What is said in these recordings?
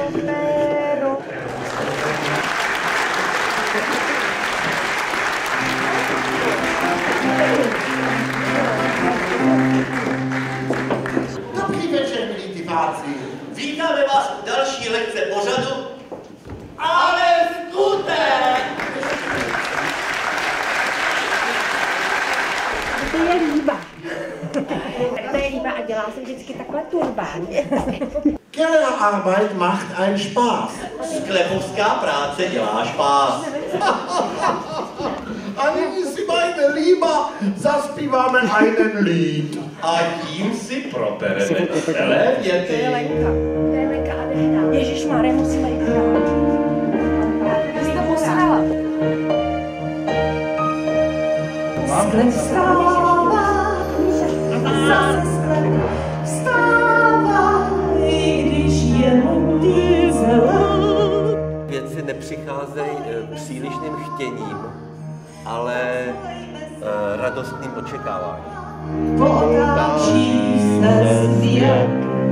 péro. Dobrý večer, milí diváci. Vítáme vás u další lekce pořadu, Ale skutek! To je líba. To je líba a dělá se vždycky takhle turbán. Kellerarbeit macht einen Spaß. sklepovská práce dělá špás. A nyní si majme líba, zaspíváme einen Lied. A tím si propereme celé To je věty. Lenka. To je Lenka a Dechna. Ježišmarja, musíme jít hrát. Ty jsi to posrala. Sklep vstává, zase sklep vstává, i když jenom ty Věci nepřicházejí přílišným chtěním, ale radostným očekáváním. Potáčí se svět.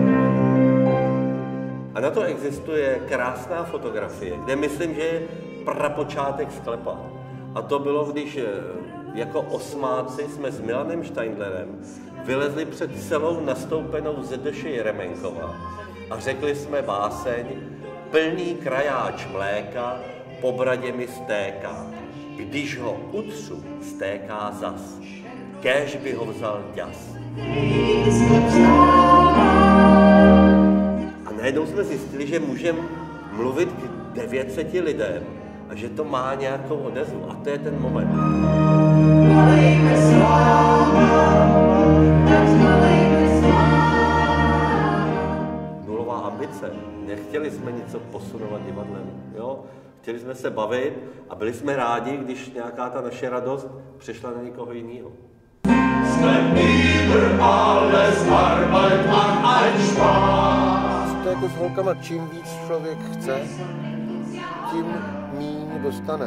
A na to existuje krásná fotografie, kde myslím, že je prapočátek sklepa. A to bylo, když jako osmáci jsme s Milanem Steindlerem vylezli před celou nastoupenou ZDŠ Jeremenkova a řekli jsme báseň Plný krajáč mléka po bradě mi stéká. Když ho utřu, stéká zas. Kéž by ho vzal ďas. A najednou jsme zjistili, že můžeme mluvit k 900 lidem a že to má nějakou odezvu. A to je ten moment. Nulová ambice. Nechtěli jsme něco posunovat divadlem. Jo? Chtěli jsme se bavit a byli jsme rádi, když nějaká ta naše radost přešla na někoho jiného. To jako s holkama, čím víc člověk chce, tím míň dostane.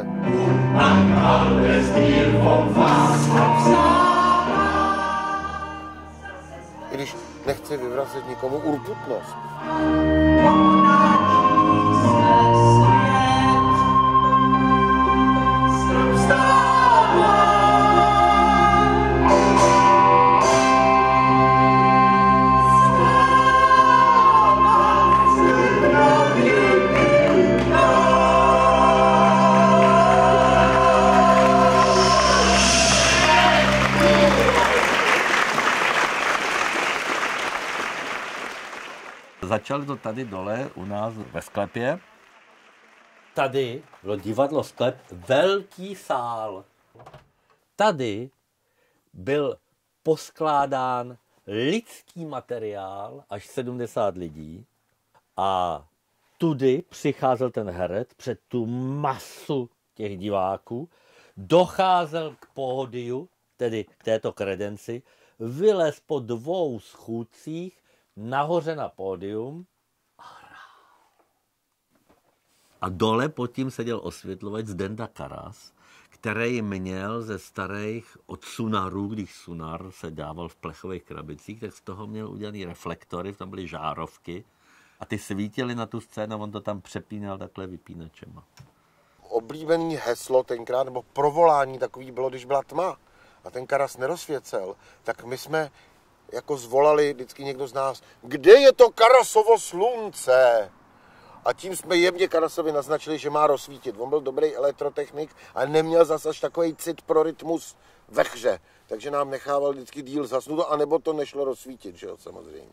I když nechci vyvrazit nikomu urputnost. Začali to tady dole u nás ve sklepě. Tady bylo divadlo Sklep, velký sál. Tady byl poskládán lidský materiál, až 70 lidí. A tudy přicházel ten herec před tu masu těch diváků, docházel k pódiu, tedy k této kredenci, vylez po 2 schůdcích nahoře na pódium a dole pod tím seděl osvětlovač Zdenda Karas, který měl ze starých od sunarů, když sunar se dával v plechových krabicích, tak z toho měl udělaný reflektory, tam byly žárovky a ty svítily na tu scénu a on to tam přepínal takhle vypínačema. Oblíbený heslo tenkrát, nebo provolání takový bylo, když byla tma a ten Karas nerozsvěcel, tak my jsme jako zvolali vždycky někdo z nás, kde je to Karasovo slunce? A tím jsme jemně Karasovi naznačili, že má rozsvítit. On byl dobrý elektrotechnik, ale neměl zase až takový cit pro rytmus ve hře. Takže nám nechával vždycky díl zasnuto, anebo to nešlo rozsvítit, že jo, samozřejmě.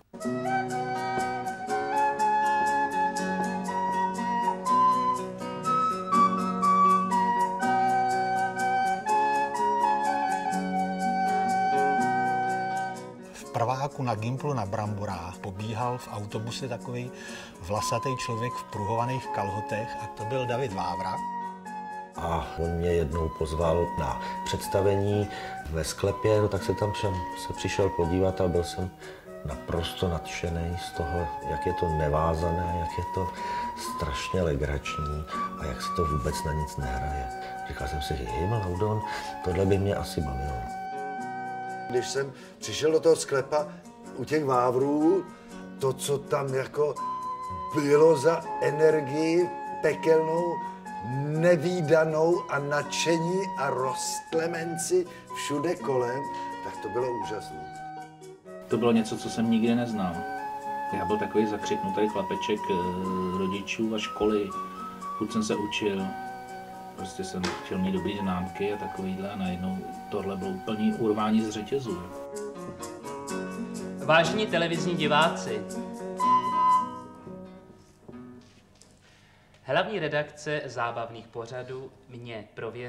Prváku na Gimplu na Bramborách pobíhal v autobuse takový vlasatý člověk v pruhovaných kalhotech a to byl David Vávra. A on mě jednou pozval na představení ve sklepě, no tak se tam se přišel podívat a byl jsem naprosto nadšený z toho, jak je to nevázané, jak je to strašně legrační a jak se to vůbec na nic nehraje. Říkal jsem si, Himmel Laudon, tohle by mě asi bavilo. Když jsem přišel do toho sklepa u těch Vávrů, to, co tam jako bylo za energii pekelnou, nevídanou a nadšení a rozklemenci všude kolem, tak to bylo úžasné. To bylo něco, co jsem nikdy neznal. Já byl takový zakřiknutý chlapeček rodičů a školy. Furt jsem se učil, prostě jsem chtěl mít dobrý známky a takovýhle a najednou tohle bylo úplný urvání z řetězu. Vážení televizní diváci, hlavní redakce zábavných pořadů mě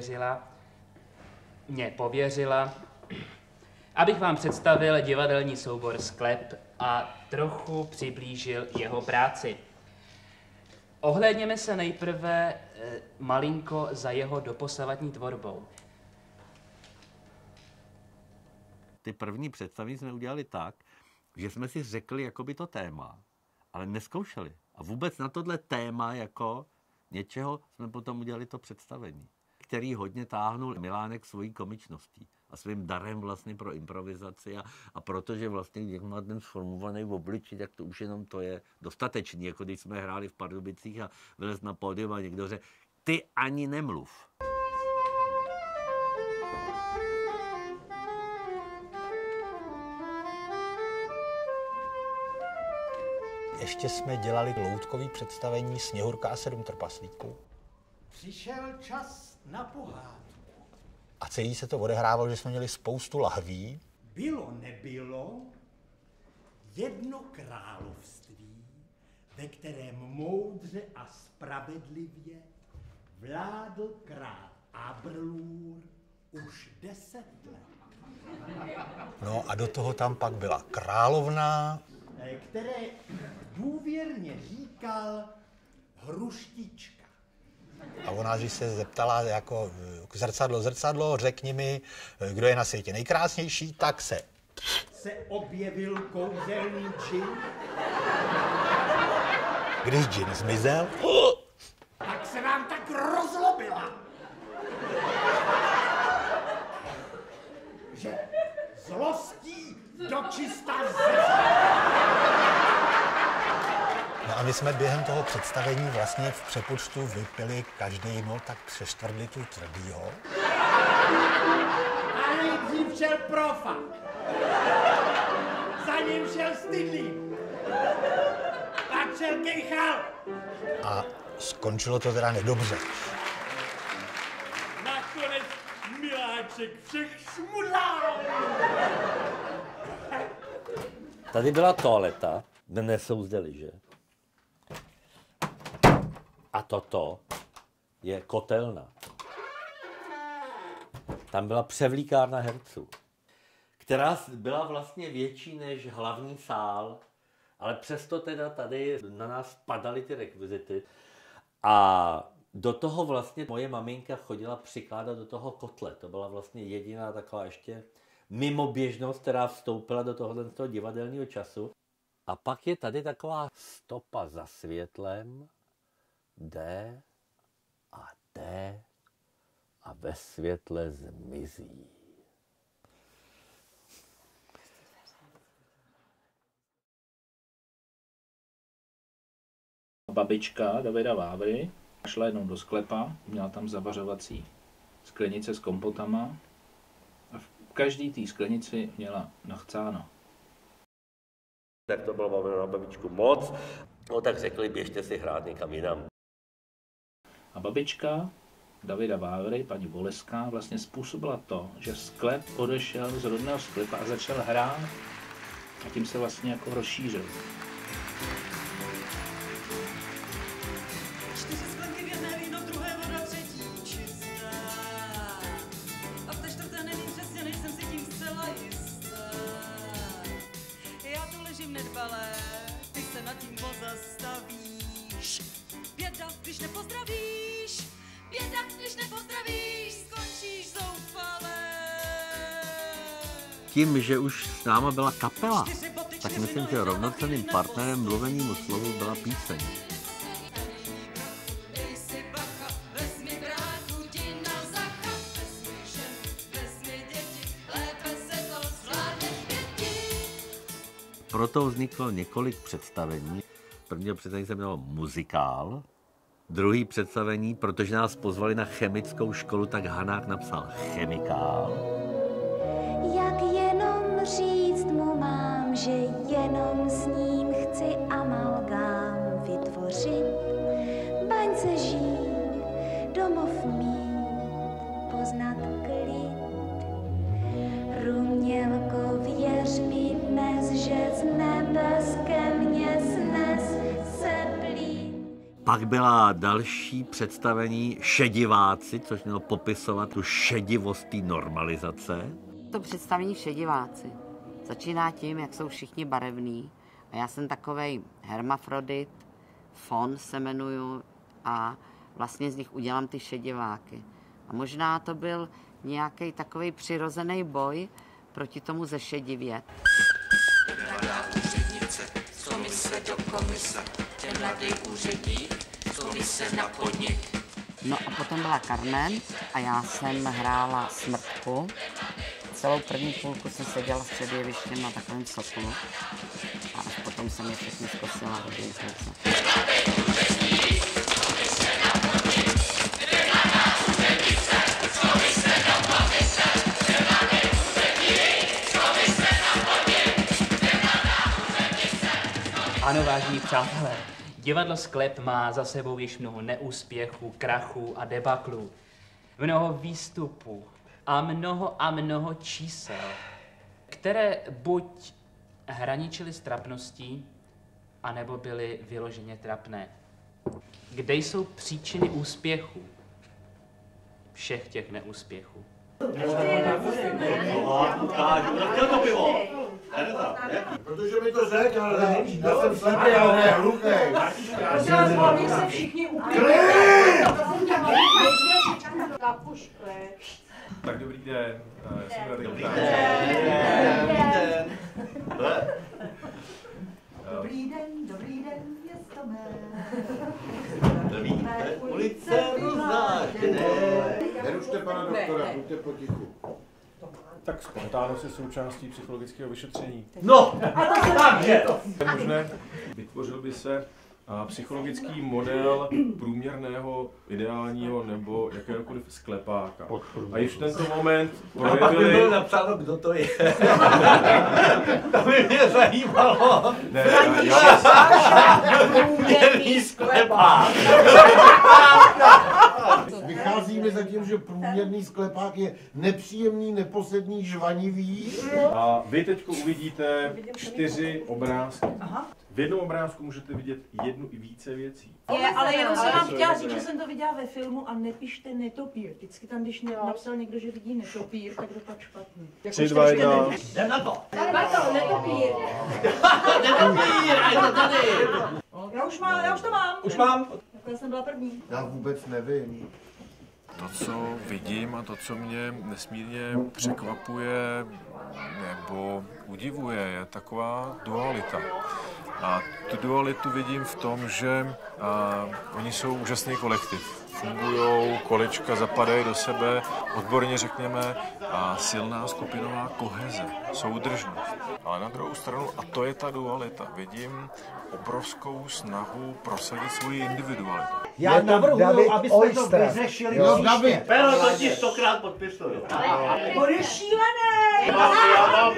pověřila, abych vám představil divadelní soubor Sklep a trochu přiblížil jeho práci. Ohlédněme se nejprve malinko za jeho doposavadní tvorbou. Ty první představení jsme udělali tak, že jsme si řekli jakoby to téma, ale nezkoušeli. A vůbec na tohle téma jako něčeho jsme potom udělali to představení, který hodně táhnul Milánek svojí komičností a svým darem vlastně pro improvizaci a protože vlastně jak má ten sformovaný obličej, tak to už jenom to je dostatečný, jako když jsme hráli v Pardubicích a vylez na pódium a někdo řekl, ty ani nemluv. Ještě jsme dělali loutkový představení Sněhurka a 7 trpaslíků. Přišel čas na pohádku. A celý se to odehrávalo, že jsme měli spoustu lahví. Bylo nebylo jedno království, ve kterém moudře a spravedlivě vládl král Abrlůr už 10 let. No a do toho tam pak byla královna, které důvěrně říkal Hruštička. a ona, když se zeptala jako zrcadlo, řekni mi, kdo je na světě nejkrásnější, tak se objevil kouzelný džin. Když džin zmizel, Tak se vám tak rozlobila, že zlostí dočista no a my jsme během toho představení vlastně v přepočtu vypili každý tak 3/4 litru tvrdýho. A nejdřív šel Profa, za ním šel Stydlík, pak šel Kejchal. A skončilo to teda nedobře. Nakonec miláček všech šmudlál. Tady byla toaleta, kde nesou zde lyže. A toto je kotelna. Tam byla převlíkárna herců, která byla vlastně větší než hlavní sál, ale přesto teda tady na nás padaly ty rekvizity. A do toho vlastně moje maminka chodila přikládat do toho kotle. To byla vlastně jediná taková ještě mimoběžnost, která vstoupila do tohoto divadelního času. A pak je tady taková stopa za světlem, jde a ve světle zmizí. Babička Davida Vávry šla jednou do sklepa, měla tam zavařovací sklenice s kompotama a v každý té sklenici měla nachcáno. Tak to bylo na babičku moc, no tak řekli, běžte si hrát někam jinam. A babička Davida Vávry, paní Boleská, vlastně způsobila to, že sklep odešel z rodného sklepa a začal hrát a tím se vlastně jako rozšířil. 4 sklenky v jedné víno, v druhé voda, třetí čistá. A v té čtvrté nevím přesně, nejsem si tím zcela jistá. Já tu ležím nedbalé, ty se nad tím pozastavíš. Běda, když nepozdravíš, běda, když nepozdravíš, skončíš zoufalé. Tím, že už s náma byla kapela, tak myslím, že rovnocenným partnerem mluvenému slovu byla píseň. Proto vzniklo několik představení, prvního představení se jmenovalo Muzikál. Druhý představení, protože nás pozvali na chemickou školu, tak Hanák napsal Chemikál. Jak jenom říct mu mám, že jenom s ním chci amalgám vytvořit, baňce žít, domov mít, poznat klid. Rumělko, věř mi dnes, že z nebes ke mně snes se plín. Pak byla další představení Šediváci, což mělo popisovat tu šedivost té normalizace. To představení Šediváci začíná tím, jak jsou všichni barevní. A já jsem takovej hermafrodit, Fon se jmenuju a vlastně z nich udělám ty šediváky. A možná to byl nějaký takový přirozený boj proti tomu zešedivět. Mladá úřednice, z komise do komise, ten mladý úředník, z komise na podnik. No a potom byla Carmen a já jsem hrála Smrtku. Celou první půlku jsem seděla s před jevištěm na takovém soklu a až potom jsem je všechny zkosila do věznice. Ano, vážení přátelé, divadlo Sklep má za sebou již mnoho neúspěchů, krachů a debaklů. Mnoho výstupů a mnoho čísel, které buď hraničily s trapností, anebo byly vyloženě trapné. Kde jsou příčiny úspěchu? Všech těch neúspěchů. Protože mi to řekl, ale já jsem slepý, ale ne hlupej. Hlavně se všichni Tak dobrý den. Dobrý den, město mé. Víte, ulice roznášené. Nerušte pana doktora, buďte potichu. Tak spontánnost je součástí psychologického vyšetření. No, takže je možné, vytvořil by se psychologický model průměrného, ideálního nebo jakéhokoliv sklepáka. A již v tento moment projevili... A pak by bylo napsáno, kdo to je. To by mě zajímalo. Ne, průměrný sklepák. Vycházíme za tím, že průměrný sklepák je nepříjemný, neposedný, žvanivý. A vy teď uvidíte 4 obrázky. V jednom obrázku můžete vidět jednu i více věcí. Ale jenom jsem vám chtěla říct, že jsem to viděla ve filmu a nepište netopír. Vždycky tam, když napsal někdo, že vidí netopír, tak dopadl špatný. 3, 2, 1. Jdem na to. Bartol, netopír. Netopír, a je to tady. Já už to mám. Už mám. Já jsem byla první. Já vůbec nevím. To, co vidím a to, co mě nesmírně překvapuje nebo udivuje, je taková dualita. A tu dualitu vidím v tom, že oni jsou úžasný kolektiv. Fungujou, kolečka zapadají do sebe, odborně řekněme, silná skupinová koheze, soudržnost. Ale na druhou stranu, a to je ta dualita, vidím obrovskou snahu prosadit svoji individualitu. Já navrhuju, abyste to vyřešili příště. Pero to ti 100krát podpisuju. On je šílený! Já mám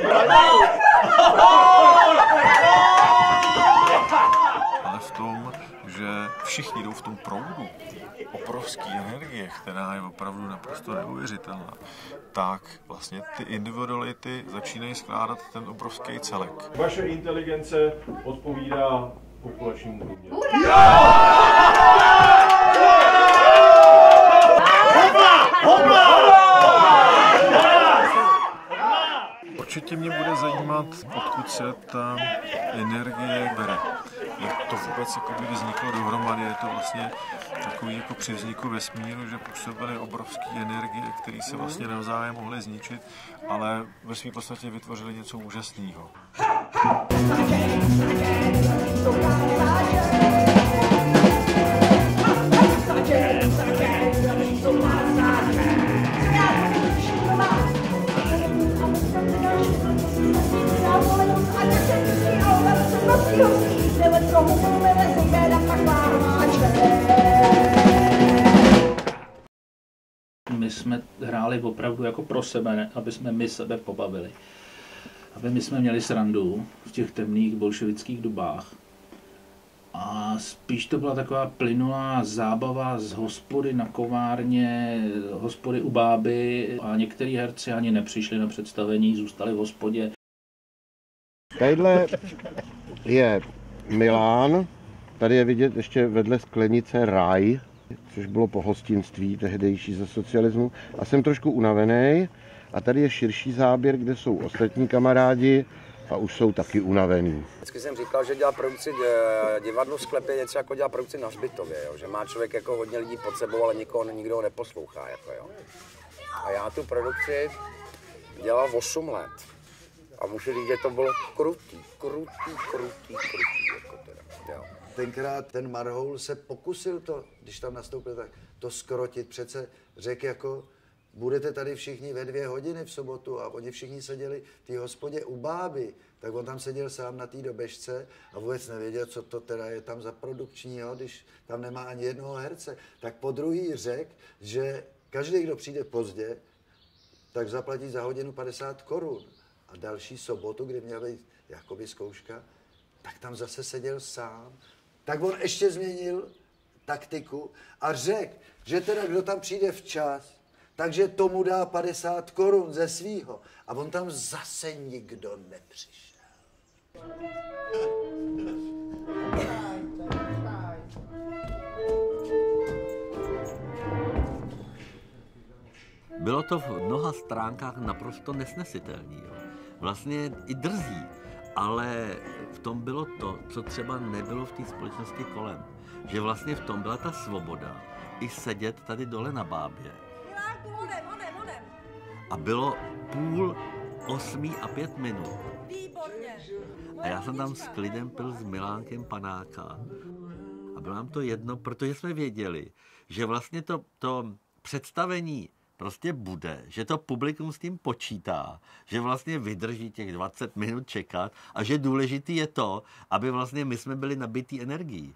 Ale v tom, že všichni jdou v tom proudu obrovské energie, která je opravdu naprosto neuvěřitelná, tak vlastně ty individuality začínají skládat ten obrovský celek. Vaše inteligence odpovídá populačnímu průměru. Určitě mě bude zajímat, odkud se ta energie bere. Jak to vůbec jakoby vzniklo dohromady, je to vlastně takový jako při vzniku vesmíru, že působily obrovské energie, které se vlastně navzájem mohly zničit, ale ve své podstatě vytvořily něco úžasného. Never my jsme hráli opravdu jako pro sebe, aby jsme my sebe pobavili. Aby my jsme měli srandu v těch temných bolševických dobách. A spíš to byla taková plynulá zábava z hospody na kovárně, hospody u báby a některý herci ani nepřišli na představení, zůstali v hospodě. Tadyhle je Milán, tady je vidět ještě vedle sklenice Ráj, což bylo pohostinství tehdejší ze socialismu. A jsem trošku unavený a tady je širší záběr, kde jsou ostatní kamarádi a už jsou taky unavený. Vždycky jsem říkal, že dělat produkci divadlo v sklepě je něco jako dělat produkci na hřbitově, jo? Že má člověk jako hodně lidí pod sebou, ale nikdo ho neposlouchá. Jako, jo? A já tu produkci dělal 8 let. A můžu říct, že to bylo krutý. Jako teda, jo. Tenkrát ten Marhoul se pokusil to, když tam nastoupil, tak to skrotit. Přece řekl jako, budete tady všichni ve 2 hodiny v sobotu a oni všichni seděli v té hospodě u báby. Tak on tam seděl sám na té dobežce a vůbec nevěděl, co to teda je tam za produkčního, když tam nemá ani jednoho herce. Tak po druhý řekl, že každý, kdo přijde pozdě, tak zaplatí za hodinu 50 korun. A další sobotu, kdy měla být jakoby zkouška, tak tam zase seděl sám. Tak on ještě změnil taktiku a řekl, že teda kdo tam přijde včas, takže tomu dá 50 korun ze svýho. A on tam zase nikdo nepřišel. Bylo to v mnoha stránkách naprosto nesnesitelné. Vlastně i drzí, ale v tom bylo to, co třeba nebylo v té společnosti kolem. Že vlastně v tom byla ta svoboda i sedět tady dole na bábě. A bylo 7:30 a 5 minut. A já jsem tam s klidem pil s Milánkem panáka. A bylo nám to jedno, protože jsme věděli, že vlastně to představení prostě bude, že to publikum s tím počítá, že vlastně vydrží těch 20 minut čekat a že důležitý je to, aby vlastně my jsme byli nabitý energií.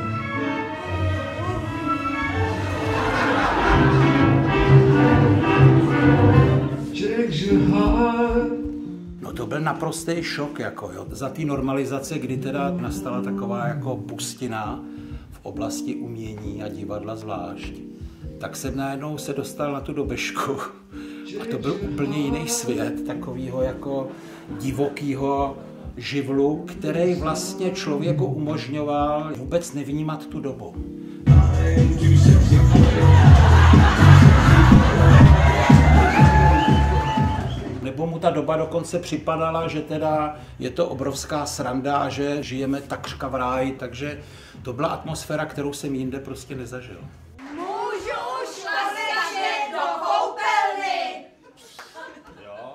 No to byl naprostý šok, jako jo. Za té normalizace, kdy teda nastala taková jako pustina v oblasti umění a divadla zvlášť, tak jsem najednou se dostal na tu dobežku a to byl úplně jiný svět, takovýho jako divokýho živlu, který vlastně člověku umožňoval vůbec nevnímat tu dobu. Nebo mu ta doba dokonce připadala, že teda je to obrovská sranda a že žijeme takřka v ráji, takže to byla atmosféra, kterou jsem jinde prostě nezažil. Můžu už nastačit do koupelny! Jo.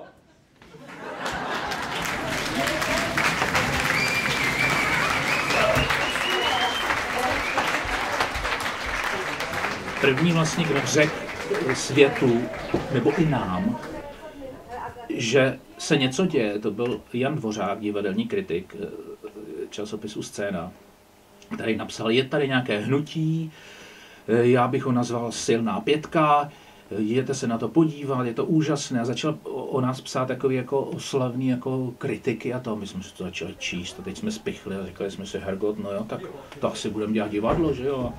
První vlastně, kdo řekl světu, nebo i nám, že se něco děje, to byl Jan Dvořák, divadelní kritik časopisu Scéna, který napsal, je tady nějaké hnutí, já bych ho nazval silná pětka, jděte se na to podívat, je to úžasné. A začal o nás psát takový jako oslavný jako kritiky a to. My jsme si to začali číst a teď jsme spichli a říkali jsme si, hergot, no jo, tak to asi budeme dělat divadlo, že jo.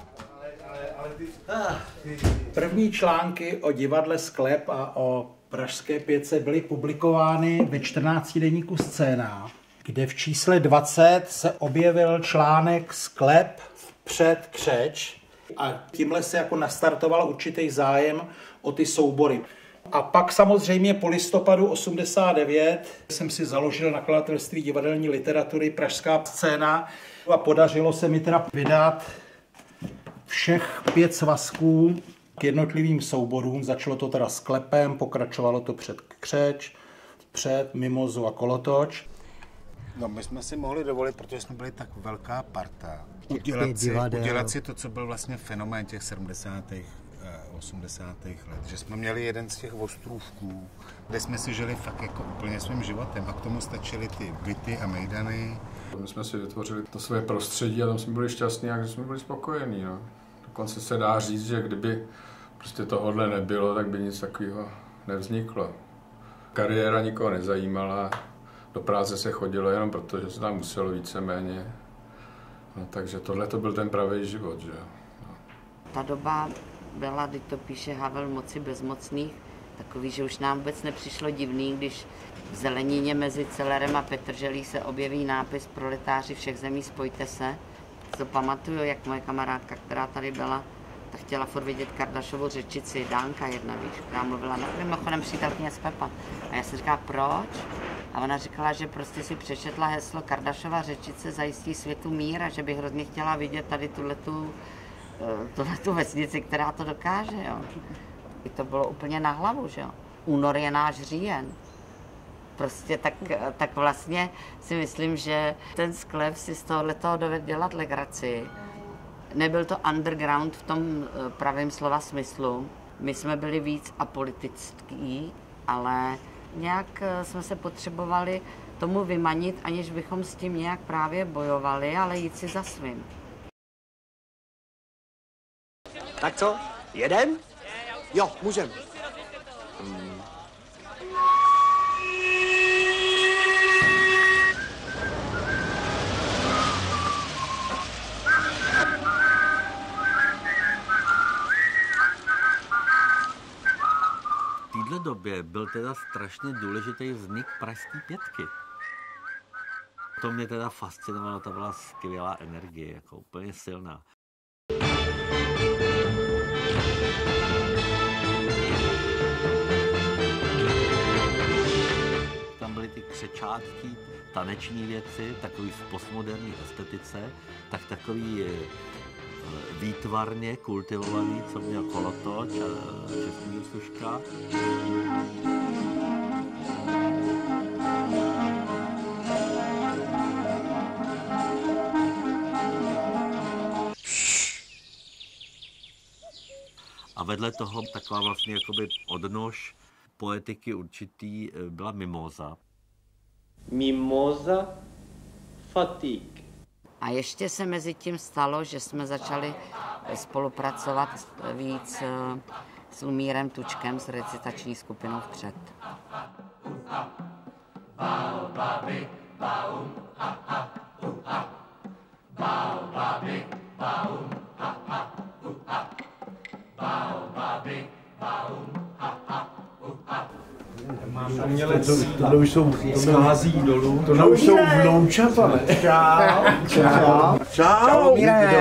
První články o divadle Sklep a o Pražské pětce byly publikovány ve 14 deníku Scéna, kde v čísle 20 se objevil článek Sklep vpřed křeč a tímhle se jako nastartoval určitý zájem o ty soubory. A pak samozřejmě po listopadu 89 jsem si založil nakladatelství divadelní literatury Pražská scéna a podařilo se mi teda vydat všech 5 svazků k jednotlivým souborům. Začalo to teda Sklepem, pokračovalo to před křeč, vpřed, mimozu a kolotoč. No, my jsme si mohli dovolit, protože jsme byli tak velká parta, udělat si to, co byl vlastně fenomén těch 70. 80. let, že jsme měli jeden z těch ostrůvků, kde jsme si žili fakt jako úplně svým životem a k tomu stačily ty byty a mejdany. My jsme si vytvořili to své prostředí a tam jsme byli šťastní a jsme byli spokojení. No. Dokonce se dá říct, že kdyby prostě tohodle nebylo, tak by nic takového nevzniklo. Kariéra nikoho nezajímala, do práce se chodilo jenom proto, že se tam muselo víceméně. No, takže tohle to byl ten pravý život, že jo. No. Ta doba byla, kdy to píše Havel, Moci bezmocných, takový, že už nám vůbec nepřišlo divný, když v zelenině mezi Celerem a Petrželí se objeví nápis Proletáři všech zemí, spojte se. To pamatuju, jak moje kamarádka, která tady byla, tak chtěla furt vidět Kardašovu řečici, Dánka jedna, víš, která mluvila mimochodem přítelkyně z Pepa. A já jsem říkala, proč? A ona říkala, že prostě si přečetla heslo Kardašova řečice zajistí světu mír a že by hrozně chtěla vidět tady tuhletu vesnici, která to dokáže, jo. I to bylo úplně na hlavu, že jo. Únor je náš říjen. Prostě tak vlastně si myslím, že ten Sklep si z tohoto dovedl dělat legraci. Nebyl to underground v tom pravém slova smyslu. My jsme byli víc apolitický, ale nějak jsme se potřebovali tomu vymanit, aniž bychom s tím nějak právě bojovali, ale jít si za svým. Tak co? Jedem? Jo, můžem. V této době byl teda strašně důležitý vznik Pražské pětky. To mě teda fascinovalo, to byla skvělá energie, jako úplně silná. Tam byly ty křečátky, taneční věci, takový v postmoderní estetice, tak takový výtvarně kultivovaný, co měl kolotoč a český služka. A vedle toho taková vlastně jakoby odnož poetiky určitý byla mimoza. Mimoza fatigue. A ještě se mezi tím stalo, že jsme začali spolupracovat víc s Lumírem Tučkem, s recitační skupinou Vpřed. To už jsou schází dolů. To už jsou vnoučata, ne? Čau. Čau,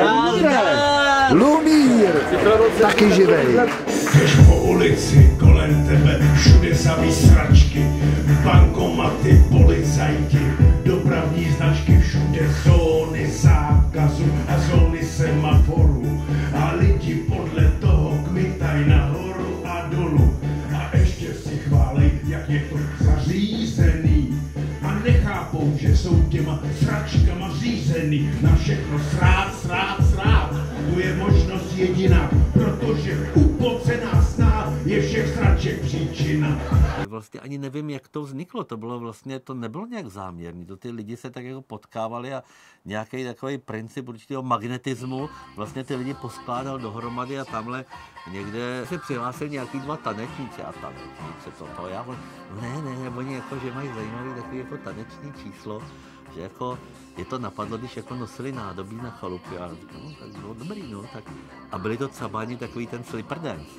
Lumír, taky živej. Jdeš po ulici, kolem tebe všude samý sračky, bankomaty, policajti, dopravní značky, všude zóny zákazu a zóny semaforů a lidi podle toho kmitaj nahoru a dolů a ještě si chválej, jak je to zařízený a nechápou, že jsou těma sračkama řízený na všechno srát. Tu je možnost jediná, protože upocená sná je všech sraček příčina. Vlastně ani nevím, jak to vzniklo, to nebylo nějak záměrný, to ty lidi se tak jako potkávali a nějaký takový princip určitého magnetismu vlastně ty lidi poskládal dohromady a tamhle někde se přihlásili nějaký dva tanečníci a tanečníci toto, já ne, oni jako, že mají zajímavý takový jako taneční číslo, že jako je to napadlo, když jako nosili nádobí na chalupě a no, tak bylo dobrý, no, tak a byli to cabáni takový ten slipper dance.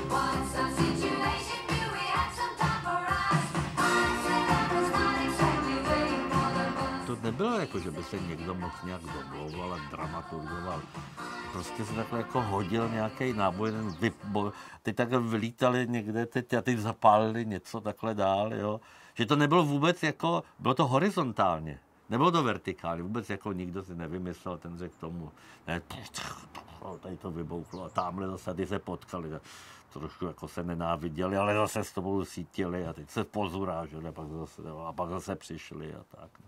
To nebylo jako, že by se někdo moc nějak domlouval a dramaturgoval. Prostě se takhle jako hodil nějaký náboj, teď takhle vylítali někde, teď zapálili něco takhle dál, jo. Že to nebylo vůbec jako, bylo to horizontálně. Nebylo to vertikálně, vůbec jako nikdo si nevymyslel, ten řekl tomu, ne, tady to vybouchlo a tamhle zase ty se potkali, trošku jako se nenáviděli, ale zase s tobou sítili a teď se pozurážili a pak zase přišli a tak.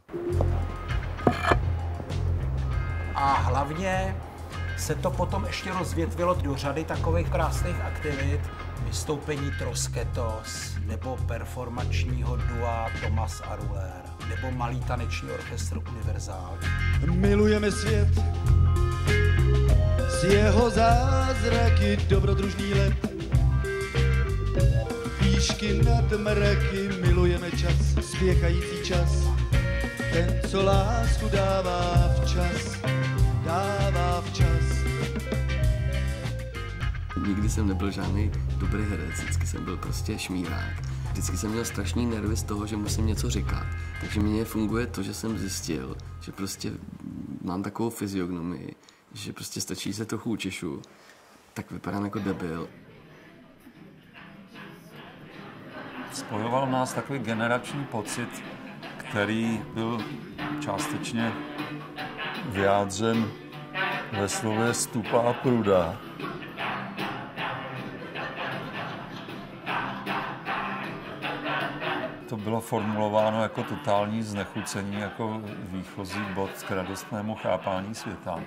A hlavně se to potom ještě rozvětvilo do řady takových krásných aktivit, vystoupení Trosketos, nebo performačního dua Thomas a Ruler, nebo malý taneční orchestr Univerzál. Milujeme svět s jeho zázraky, dobrodružný let výšky nad mraky, milujeme čas, spěchající čas. Ten, co lásku dává včas, dává včas. Nikdy jsem nebyl žádný dobrý herec, vždycky jsem byl prostě šmírák. Vždycky jsem měl strašný nervy z toho, že musím něco říkat. Takže mně funguje to, že jsem zjistil, že prostě mám takovou fyziognomii, že prostě stačí se trochu učešu, tak vypadám jako debil. Spojoval nás takový generační pocit, který byl částečně vyjádřen ve slově stupa a pruda. To bylo formulováno jako totální znechucení, jako výchozí bod k radostnému chápání světa.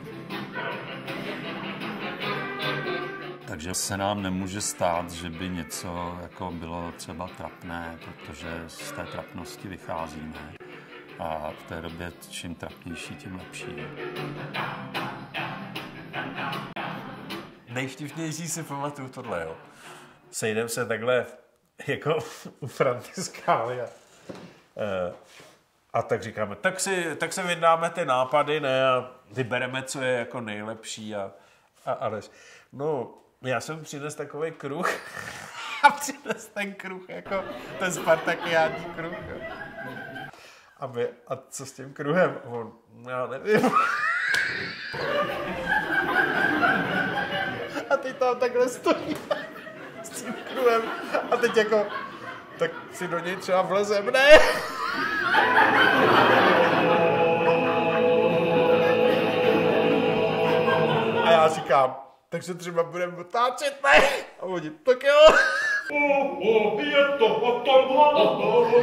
Takže se nám nemůže stát, že by něco jako bylo třeba trapné, protože z té trapnosti vycházíme. A v té době čím trapnější, tím lepší. Nejvtipnější si pamatuju tohle, jo. Sejdem se takhle jako u Františkály a tak říkáme, tak si vydáme ty nápady, ne, a vybereme, co je jako nejlepší a no, já jsem přines takový kruh a přines ten kruh, jako ten spartakiádní kruh. A co s tím kruhem? On, já nevím. A teď tam takhle stojí s tím kruhem a teď jako, tak si do něj třeba vlezem, ne? A já říkám, takže třeba budeme otáčet, ne? A oni, tak jo. Je to potom.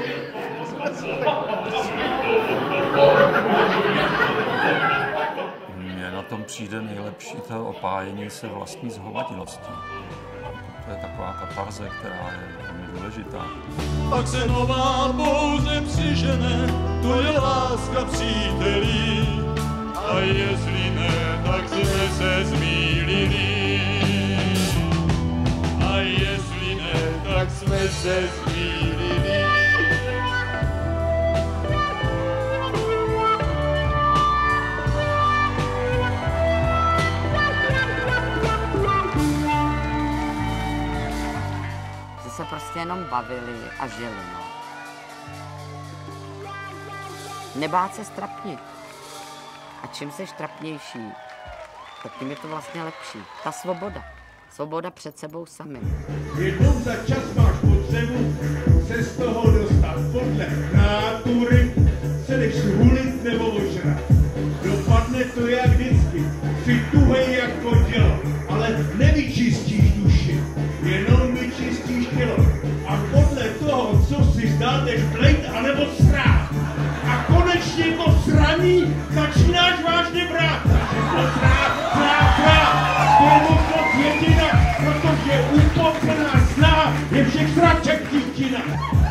Mně na tom přijde nejlepší to opájení se vlastní zhovatilostí. To je taková katarze, která je velmi důležitá. Pak se nová bouře přižene, to je láska přítelí. A jestli ne, tak jsme se zmýlili. A jestli ne, tak jsme se zmýlili. Se prostě jenom bavili a žili, no. Nebát se strapnit. A čím seš trapnější, tak tím je to vlastně lepší. Ta svoboda. Svoboda před sebou sami. Jednou za čas máš potřebu se z toho dostat podle nátury, se jdeš hulit nebo ožrat. Dopadne to jak vždycky, jsi tuhej jako dělo, ale nevyčistíš duši, jenom vyčistíš tělo. A podle toho, co si zdáteš blejt anebo srát. A konečně to sraní začínáš vážně brát. Všechno srát. To je možnost jediná, protože upocená sná je všech sraček títina.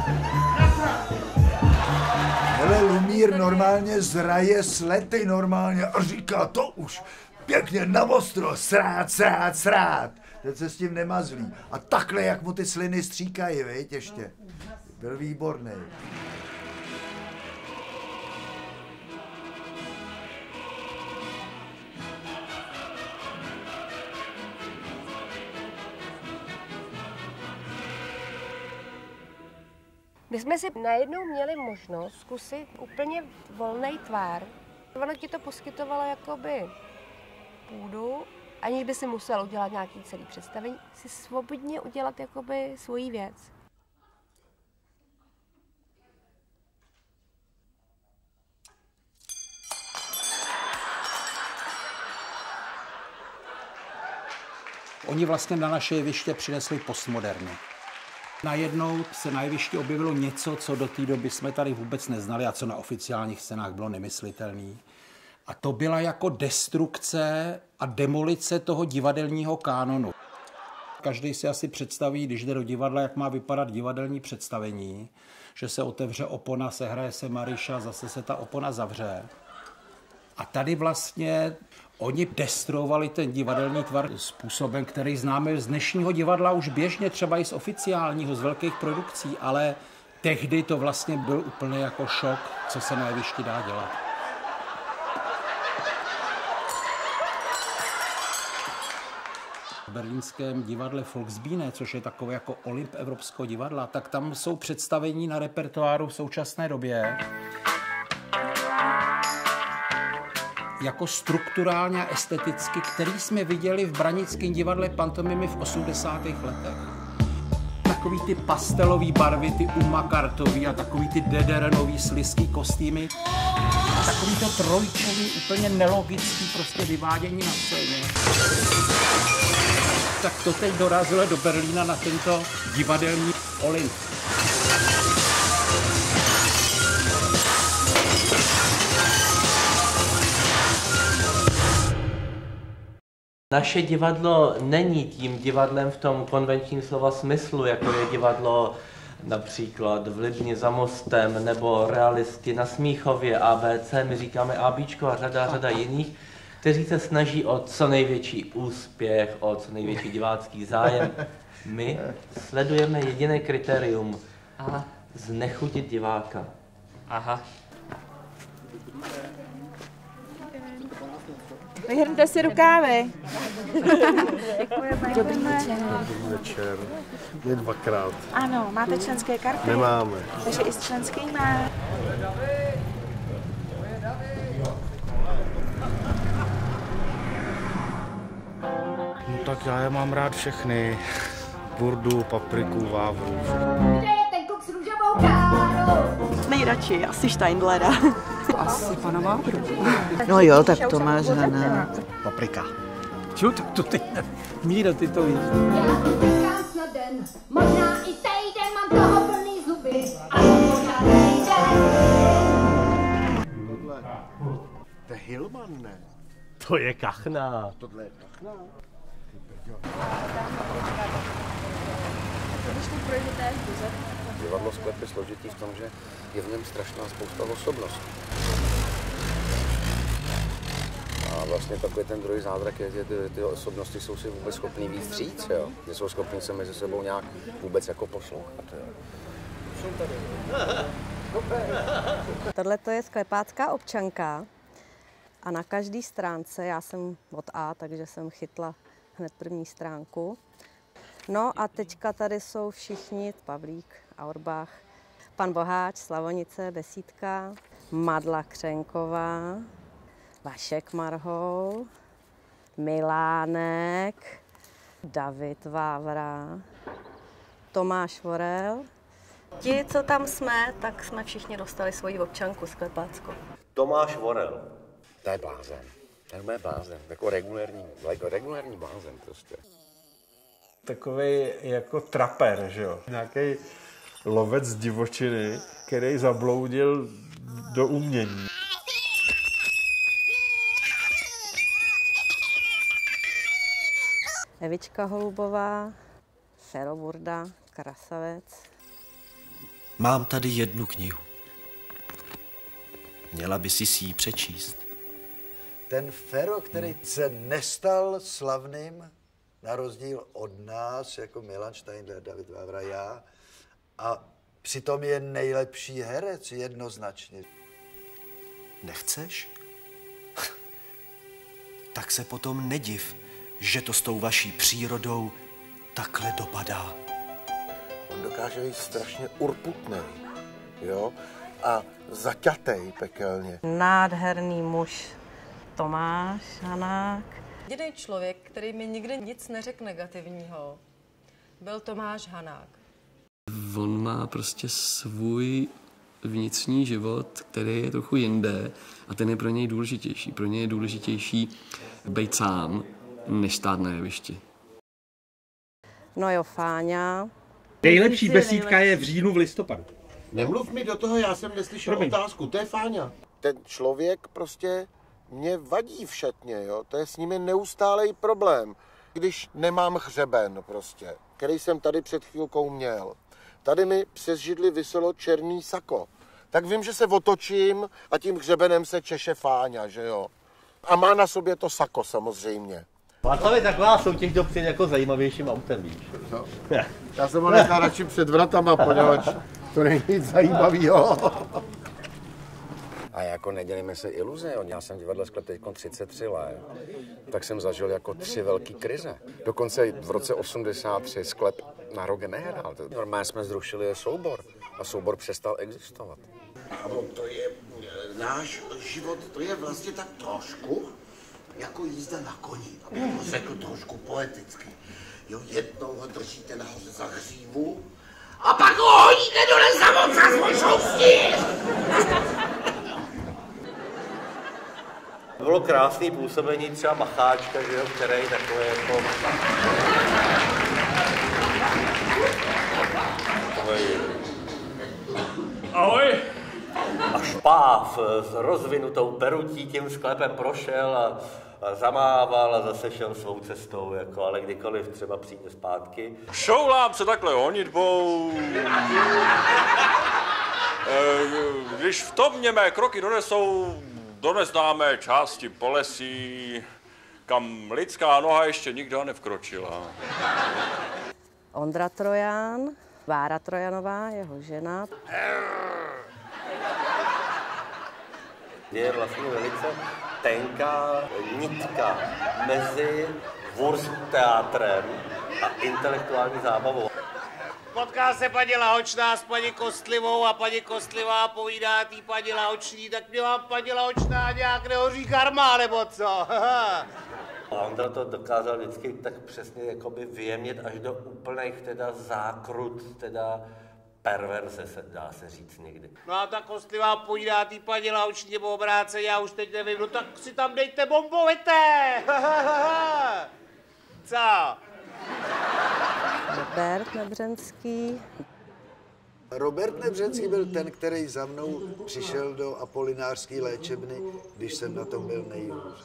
Hele, Lumír normálně zraje slety normálně a říká to už pěkně navostro, srát. Teď se s tím nemazlí. A takhle, jak mu ty sliny stříkají, viď, ještě. Byl výborný. My jsme si najednou měli možnost zkusit úplně volný tvár. Ono ti to poskytovalo jakoby půdu, aniž by si musel udělat nějaký celý představení, si svobodně udělat jakoby svoji věc. Oni vlastně na naše jeviště přinesli postmoderny. Najednou se na jevišti objevilo něco, co do té doby jsme tady vůbec neznali a co na oficiálních scénách bylo nemyslitelné. A to byla jako destrukce a demolice toho divadelního kánonu. Každý si asi představí, když jde do divadla, jak má vypadat divadelní představení, že se otevře opona, sehraje se Maryša, zase se ta opona zavře. A tady vlastně oni destruovali ten divadelní tvar způsobem, který známe z dnešního divadla už běžně, třeba i z oficiálního, z velkých produkcí, ale tehdy to vlastně byl úplně jako šok, co se na jevišti dá dělat. V berlínském divadle Volksbühne, což je takové jako Olymp evropského divadla, tak tam jsou představení na repertoáru v současné době jako strukturálně a esteticky, který jsme viděli v branickém divadle pantomimy v 80. letech. Takový ty pastelový barvy, ty umakartový a takový ty dederenový slizký kostýmy. A takový to trojčový, úplně nelogický prostě vyvádění na scéně. Tak to teď dorazilo do Berlína na tento divadelní Olymp. Naše divadlo není tím divadlem v tom konvenčním slova smyslu, jako je divadlo například v Libni za mostem nebo Realisti na Smíchově, ABC, my říkáme ABčko a řada jiných, kteří se snaží o co největší úspěch, o co největší divácký zájem. My sledujeme jediné kritérium a znechutit diváka. Aha. Vyhrňte si rukávy. Dobrý večer. Dobrý večer. Je dvakrát. Ano, máte členské karty? Nemáme. Takže i s členskýma. No tak já je mám rád všechny. Burdu, papriku, vávru. Kde je ten kuk s růžovou károu? Nejradši asi Steindlera. Asi pana Vávru. No jo, tak to máš, Hana. Paprika. Ču, tak to ty, Míro, ty to víš. Já snad den, možná i týden, mám toho plný zuby. A možná týden. To je Hillman, ne? To je kachna. Tohle je kachna? Divadlo Sklep je složitý v tom, že je v něm strašná spousta osobností. A vlastně takový ten druhý zázrak je, že ty osobnosti jsou si vůbec schopný víc říct, jo? Že jsou schopní se mezi sebou nějak vůbec jako poslouchat. Tohle to je sklepácká občanka a na každé stránce, já jsem od A, takže jsem chytla hned první stránku. No a teďka tady jsou všichni, Pavlík, Auerbach, pan Boháč, Slavonice, Besídka, Madla Křenková, Vašek Marhoul, Milánek, David Vávra, Tomáš Vorel. Ti, co tam jsme, tak jsme všichni dostali svoji občanku sklepáckou. Tomáš Vorel. To je blázen. To je blázen. Jako regulérní blázen prostě. Takovej jako traper, že jo? Nějaký lovec divočiny, který zabloudil do umění. Evička Holubová, Fero Burda, Krasavec. Mám tady jednu knihu. Měla by si ji přečíst. Ten Fero, který se nestal slavným, na rozdíl od nás, jako Milan Steindler, David Vávra, já, a přitom je nejlepší herec, jednoznačně. Nechceš? Tak se potom nediv, že to s tou vaší přírodou takhle dopadá. On dokáže být strašně urputnej, jo? A zaťatej pekelně. Nádherný muž Tomáš Hanák. Jediný člověk, který mi nikdy nic neřekl negativního, byl Tomáš Hanák. On má prostě svůj vnitřní život, který je trochu jinde a ten je pro něj důležitější. Pro něj je důležitější být sám, než stát na jevišti. No jo, Fáňa. Nejlepší besídka je v říjnu, v listopadu. Nemluv mi do toho, já jsem neslyšel otázku, to je Fáňa. Ten člověk prostě mě vadí v šatně, jo? To je s nimi neustálej problém. Když nemám hřeben prostě, který jsem tady před chvílkou měl. Tady mi přes židli viselo černý sako. tak vím, že se otočím a tím hřebenem se češe Fáňa, že jo. A má na sobě to sako samozřejmě. Václav je taková soutěž do přijít jako zajímavějším autem, víš. No. Já jsem ho nechal radši před vratama, poněvadž to není nic zajímavého. A jako nedělíme se iluze, jo. Já jsem divadle Sklep teď 33 let, tak jsem zažil jako 3 velké krize. Dokonce v roce 83 Sklep na rok nehrál. Normálně jsme zrušili soubor a soubor přestal existovat. A to je náš život, to je vlastně tak trošku jako jízda na koni, abych to řekl trošku poeticky. Jo, jednou ho držíte nahoře za hřívu a pak ho hodíte do lesa s močoustí. Bylo krásný působení třeba Macháčka, že jo, který takový jako... Ahoj! A Špáv s rozvinutou perutí tím sklepem prošel a zamával a zase šel svou cestou, jako, ale kdykoliv třeba přijde zpátky. Šoulám se takhle honitbou. Když v tom mě mé kroky donesou do neznámé části Polesí, kam lidská noha ještě nikdo nevkročila. Ondra Trojan, Bára Trojanová, jeho žena. Je vlastně velice tenká nitka mezi Wurstteatrem a intelektuální zábavou. Potká se paní Lahočná s paní Kostlivou a paní Kostlivá povídá tý paní Lahoční, tak mě vám paní Lahočná nějak nehoří karma, nebo co? A Ondra to dokázal vždycky tak přesně jakoby vyjemnit až do úplných teda zákrut, teda perverze, se dá se říct někdy. No a ta Kostlivá povídá tý paní Lahoční nebo obráceně, já už teď nevím, no tak si tam dejte bombovité! Co? Robert Nebřenský. Robert Nebřenský byl ten, který za mnou přišel do Apolinářské léčebny, když jsem na tom byl nejhůř.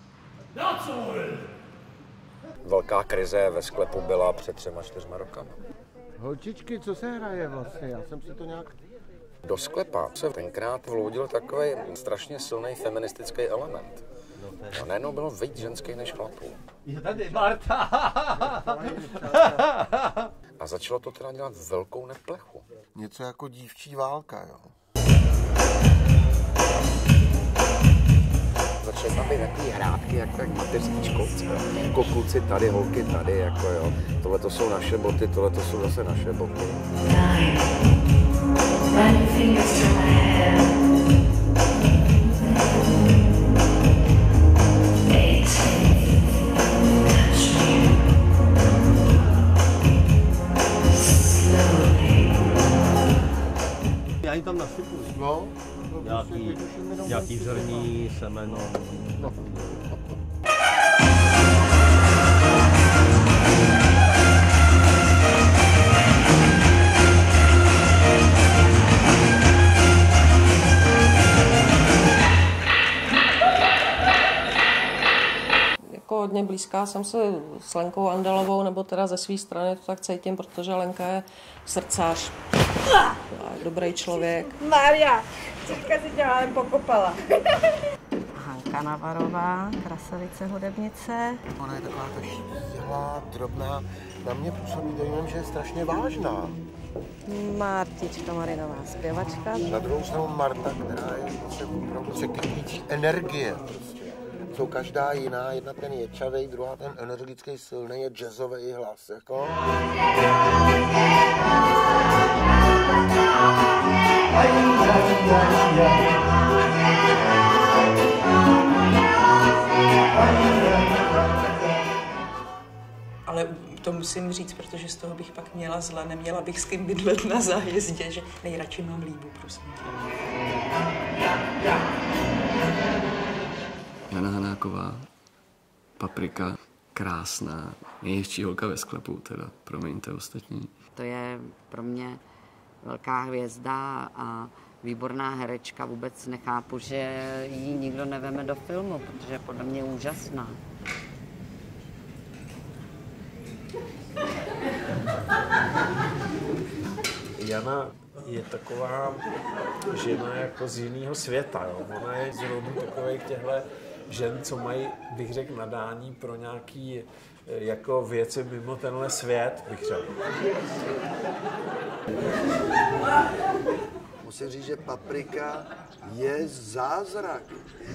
Velká krize ve Sklepu byla před 3-4 rokama. Holčičky, co se hraje vlastně? Já jsem si to nějak... Do Sklepa se tenkrát vloudil takový strašně silný feministický element. A najednou bylo víc ženský než chlapů. Je tady Marta! A začalo to teda dělat velkou neplechu. Něco jako dívčí válka, jo. Začaly tam být takový hrátky, jak mateřský školce. Jako kluci tady, holky tady, jako jo. Tohle to jsou naše boty, tohle to jsou zase naše boty. Já jim tam nasypuji. No, nějaký zrní, semeno. No. Jako hodně blízká jsem se s Lenkou Andelovou, nebo teda ze své strany to tak cítím, protože Lenka je srdcář. Dobrý člověk. Mária, teďka si tě málem pokopala. Hanka Navarová, krasavice hudebnice. Ona je taková ta štíhlá, drobná. Na mě působí dojmem, že je strašně vážná. Martička Marinová, zpěvačka. Na druhou stranu Marta, která je prostě opravdu překrytící energie. Prostě. Jsou každá jiná, jedna ten ječavej, druhá ten energický, silný, je jazzový hlas. Jako. Ale to musím říct, protože z toho bych pak měla zle, neměla bych s kým bydlet na zájezdě, že nejradši mám Líbu, prosím. Jana Hanáková, Paprika, krásná, nejhezčí holka ve Sklepu, teda, promiňte ostatní. To je pro mě velká hvězda a výborná herečka. Vůbec nechápu, že ji nikdo neveme do filmu, protože je podle mě úžasná. Jana je taková žena jako z jiného světa. Jo. Ona je z rodu takových těchto žen, co mají, bych řekl, nadání pro nějaký jako věci mimo tenhle svět, bych řekl. Musím říct, že Paprika je zázrak.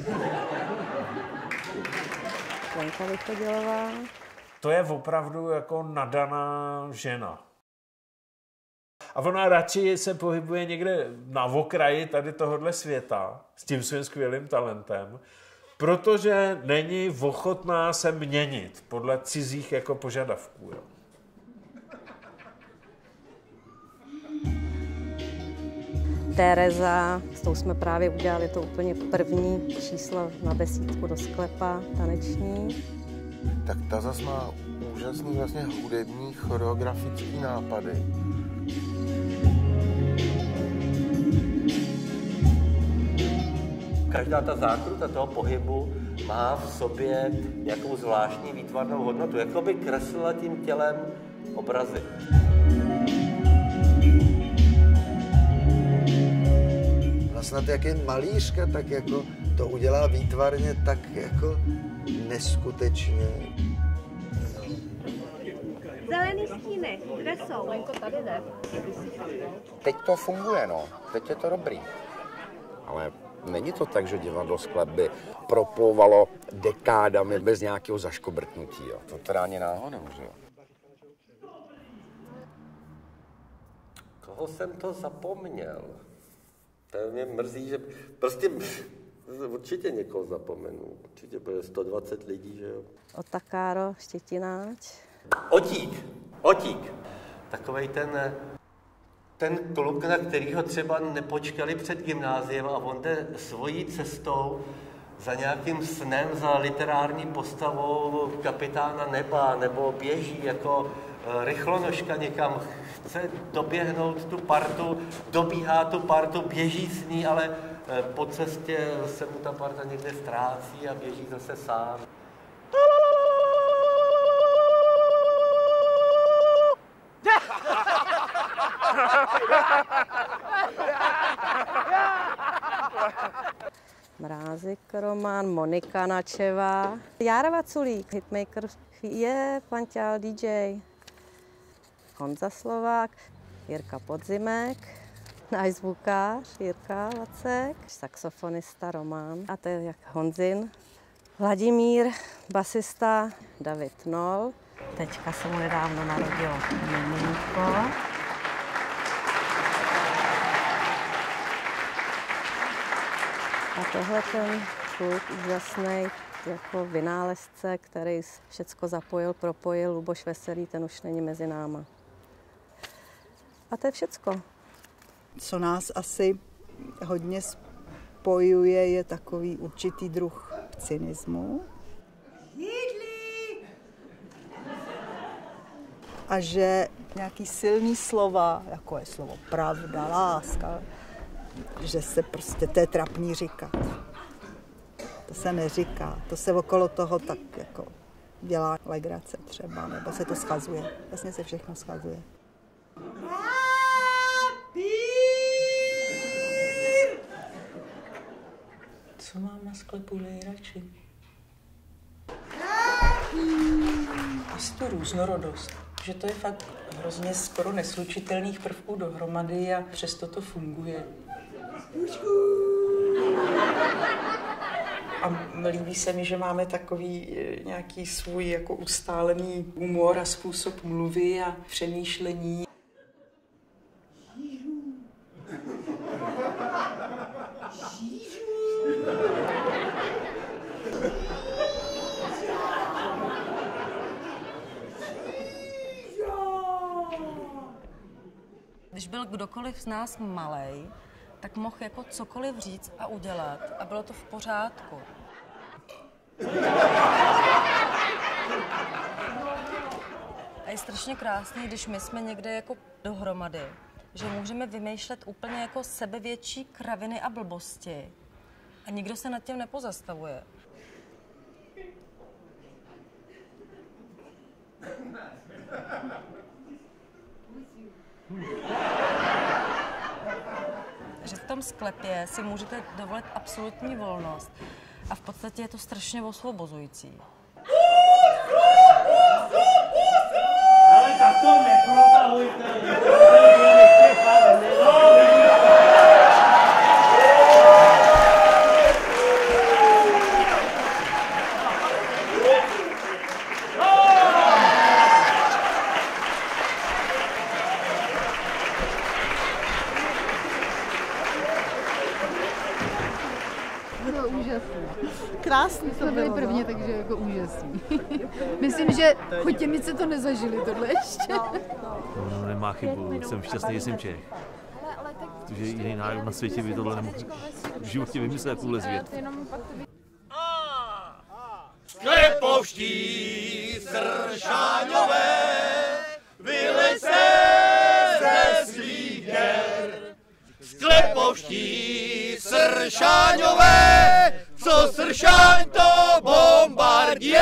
Lenka Vychodilová. To je opravdu jako nadaná žena. A ona radši se pohybuje někde na okraji tady tohohle světa s tím svým skvělým talentem, protože není ochotná se měnit podle cizích jako požadavků. Jo. Tereza, s tou jsme právě udělali to úplně první číslo na besídku do sklepa, taneční. Tak ta zas má úžasný vlastně hudební choreografický nápady. Každá ta zákruta toho pohybu má v sobě nějakou zvláštní výtvarnou hodnotu, jako by kreslila tím tělem obrazy. A snad jak je malířka, tak jako to udělá výtvarně tak jako neskutečně. Zelený stíny, kde jsou? Lenko, tady jde. Teď to funguje, no. Teď je to dobrý. Ale není to tak, že divadlo Sklep by proplouvalo dekádami bez nějakého zaškobrtnutí, jo. To teda ani náhodou, že jo. Koho jsem to zapomněl? To mě mrzí, že prostě určitě někoho zapomenu. Určitě bude 120 lidí, že jo. Otakáro, Štětináč. Otík. Takovej ten kluk, na kterýho třeba nepočkali před gymnáziem a on jde svojí cestou za nějakým snem, za literární postavou kapitána neba, nebo běží jako rychlonožka někam, chce doběhnout tu partu, dobíhá tu partu, běží s ní, ale po cestě se mu ta parta někde ztrácí a běží zase sám. Mrázik Roman, Monika Načevá, Jára Vaculík, hitmaker, je Panťál DJ, Honza Slovák, Jirka Podzimek, náš zvukář Jirka Vacek, saxofonista Roman, a to je jak Honzin, Vladimír, basista David Nol. Teďka se mu nedávno narodilo miminko. A tohle ten kluk úžasný jako vynálezce, který všecko zapojil, propojil, Luboš Veselý, ten už není mezi náma. A to je všecko. Co nás asi hodně spojuje, je takový určitý druh cynismu. A že nějaký silný slova, jako je slovo pravda, láska, že se prostě, to je trapný říkat. To se neříká, to se okolo toho tak jako dělá legrace třeba, nebo se to schazuje. Vlastně se všechno schazuje. Co mám na sklepu nejradši? Tu různorodost, že to je fakt hrozně skoro neslučitelných prvků dohromady a přesto to funguje. A líbí se mi, že máme takový nějaký svůj jako ustálený humor a způsob mluvy a přemýšlení. Když byl kdokoliv z nás malej, tak mohl jako cokoliv říct a udělat a bylo to v pořádku. A je strašně krásný, když my jsme někde jako dohromady, že můžeme vymýšlet úplně jako sebevětší kraviny a blbosti a nikdo se nad tím nepozastavuje. že v tom sklepě si můžete dovolit absolutní volnost a v podstatě je to strašně osvobozující. Ale tak to neprotahujte! Krásný to bylo prvně, takže jako úžasný. Myslím, že Chotěmice to nezažili tohle ještě. No, nemá chybu, jsem šťastný, že jsem Čech. Protože jiný národ na světě by tohle nemohl v životě vymyslet takovouhle zvěd. Sklepovští sršáňové, vylejte ze svých děr. Sklepovští sršáňové, co sršáň to bombardier.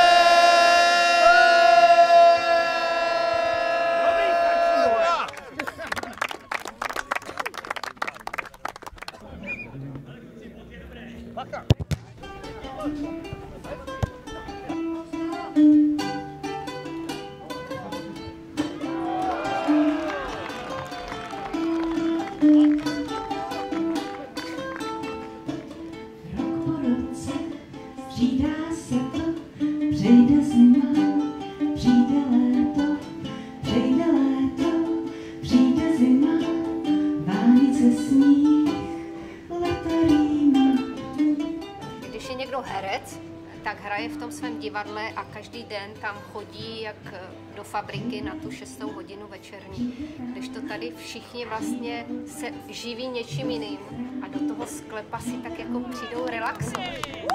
Divadle a každý den tam chodí jak do fabriky na tu 6. hodinu večerní, když to tady všichni vlastně se živí něčím jiným a do toho sklepa si tak jako přijdou relaxovat.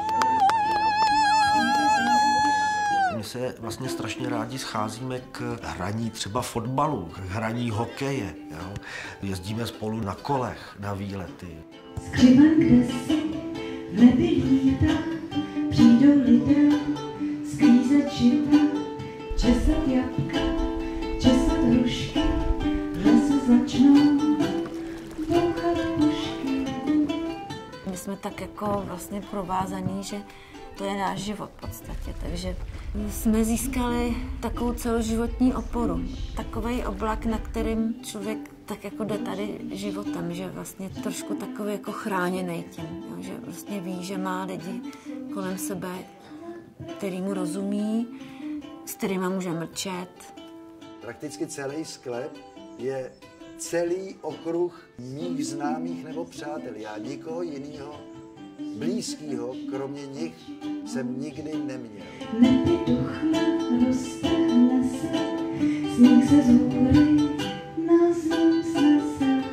My se vlastně strašně rádi scházíme k hraní třeba fotbalu, k hraní hokeje. Jo? Jezdíme spolu na kolech, na výlety. Skřivan, kde si v nebi lítá, přijdou lidé sklízet žita, česat jabka, česat hrušky, v lese začnou bouchat pušky. My jsme tak jako vlastně provázaní, že to je náš život v podstatě, takže jsme získali takovou celoživotní oporu. Takovej oblak, na kterým člověk tak jako jde tady životem, že vlastně trošku takový jako chráněný tím, jo, že vlastně ví, že má lidi kolem sebe, který mu rozumí, s kterýma může mlčet. Prakticky celý sklep je celý okruh mých známých nebo přátel. Já nikoho jiného blízkého, kromě nich, jsem nikdy neměl. Neby duchna roste lese, sníh se z hůry na zem snese.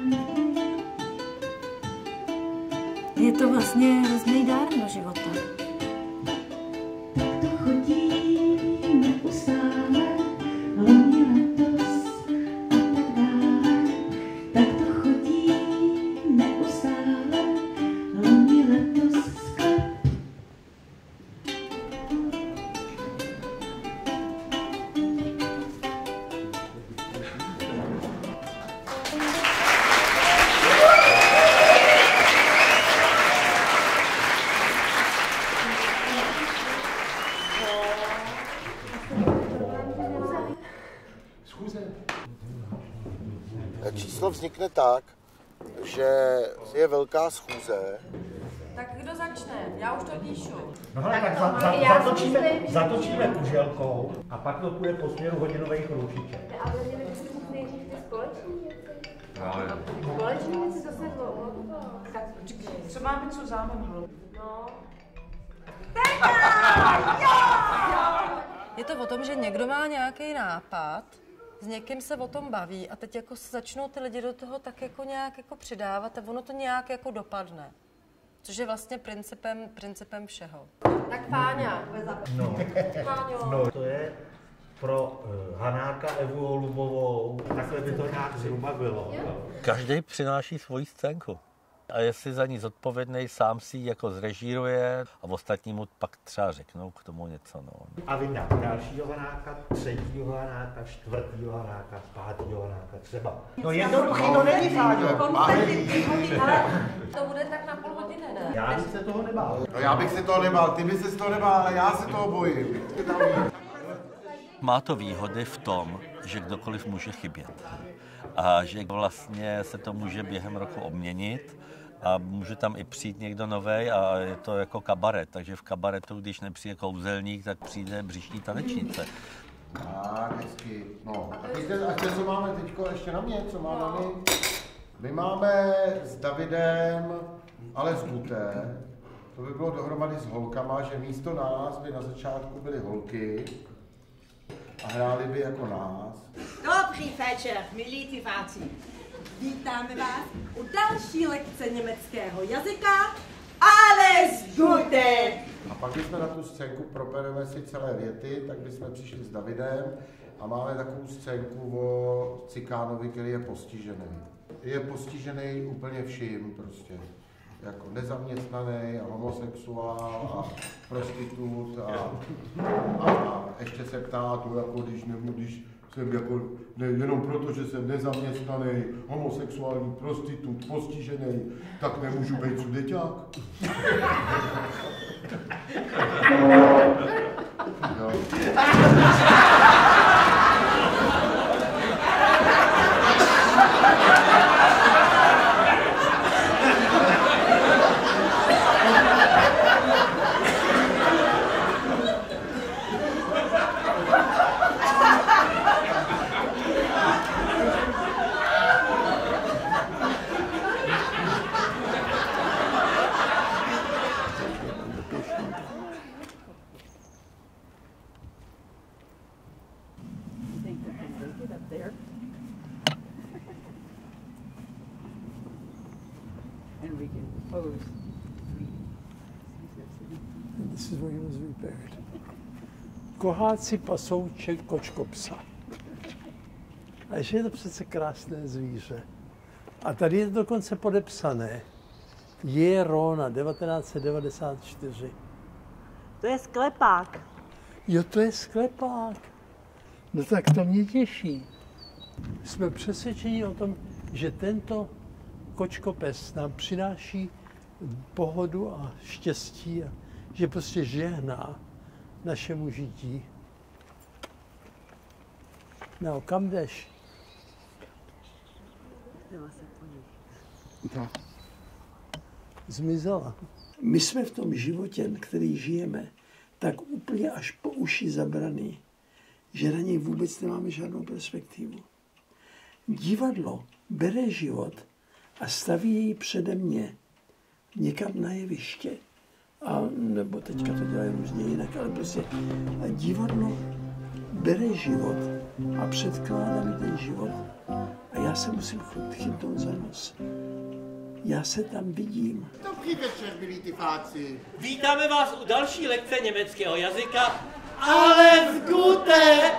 Je to vlastně hrozný dár do života. Tak to chodí neustále, loni letos a tak dále. Tak to chodí neustále, loni letos sklep. Číslo vznikne tak, že je velká schůze. Tak kdo začne? Já už to píšu. No hele, tak zatočíme kuželkou a pak to půjde po směru hodinových ručiček. Ale měli bychom nejdřív ty společní věci. Společní věci, to se tak počkej. Co máme, co zámen? No. Je to o tom, že někdo má nějaký nápad, s někým se o tom baví a teď jako se začnou ty lidi do toho tak jako nějak jako přidávat a ono to nějak jako dopadne. Což je vlastně principem všeho. Tak Páňa. No, to je pro Hanáka Evu Holubovou, takhle by to nějak zhruba bylo. Každý přináší svoji scénku. A jestli za ní zodpovědnej, sám si ji jako zrežíruje a ostatnímu pak třeba řeknou k tomu něco. No. A vydá dalšího Hanáka, třetího Hanáka, čtvrtýho Hanáka, pátýho Hanáka třeba. No jednoduchý to není, Fáďo. Ale to bude tak na půl hodiny, ne? Já bych se toho nebál. No já bych se toho nebál, ty bys se toho nebál, ale já se toho bojím. Má to výhody v tom, že kdokoliv může chybět. A že vlastně se to může během roku obměnit a může tam i přijít někdo novej a je to jako kabaret. Takže v kabaretu, když nepřijde kouzelník, tak přijde břišní tanečnice. Tak, hezky. No, a teď co máme teďko ještě na mě, co máme my? My máme s Davidem, ale s Guté. To by bylo dohromady s holkama, že místo nás by na začátku byly holky a hráli by jako nás. Dobrý večer, milí diváci. Vítáme vás u další lekce německého jazyka. Alles Gute! A pak, když jsme na tu scénku propereme si celé věty, tak bychom přišli s Davidem a máme takovou scénku o cikánovi, který je postižený. Je postižený úplně vším prostě. Jako nezaměstnaný a homosexuál a prostitut a ještě se ptá to jako když jsem jako, ne, jenom proto, že jsem nezaměstnaný, homosexuální, prostitut, postižený, tak nemůžu být sudeťák. Jo. This is where he was repaired. Koháci pasou kočkopsa. A ještě je to přece krásné zvíře. A tady je to dokonce podepsané. Je Rona 1994. To je sklepák. Jo, to je sklepák. No tak to mě těší. Jsme přesvědčeni o tom, že tento kočkopes nám přináší pohodu a štěstí a že prostě žehná našemu žití. No, kam jdeš? Zmizela. My jsme v tom životě, který žijeme, tak úplně až po uši zabraný, že na něj vůbec nemáme žádnou perspektivu. Divadlo bere život a staví jej přede mě někam na jeviště. A nebo teďka to dělají různě jinak, ale prostě divadlo bere život a předkládá mi ten život a já se musím chytnout za nos. Já se tam vidím. Dobrý večer, milí diváci. Vítáme vás u další lekce německého jazyka. Alles Gute!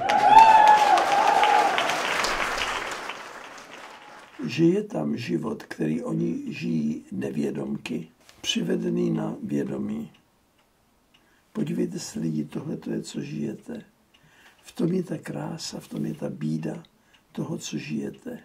Že je tam život, který oni žijí nevědomky, přivedený na vědomí. Podívejte se lidi, tohle to je, co žijete. V tom je ta krása, v tom je ta bída toho, co žijete.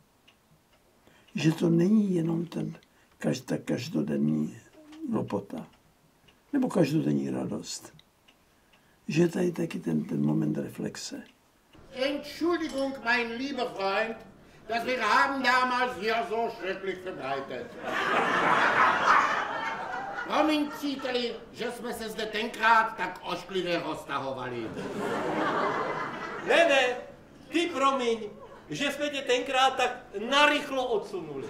Že to není jenom ta každodenní lopota, nebo každodenní radost. Že je tady taky ten moment reflexe. Entschuldigung, mein lieber Freund, dass wir haben damals hier so schrecklich verbreitet. Promiňte-li, že jsme se zde tenkrát tak ošklivě roztahovali. Ne, ty promiň, že jsme tě tenkrát tak narychlo odsunuli.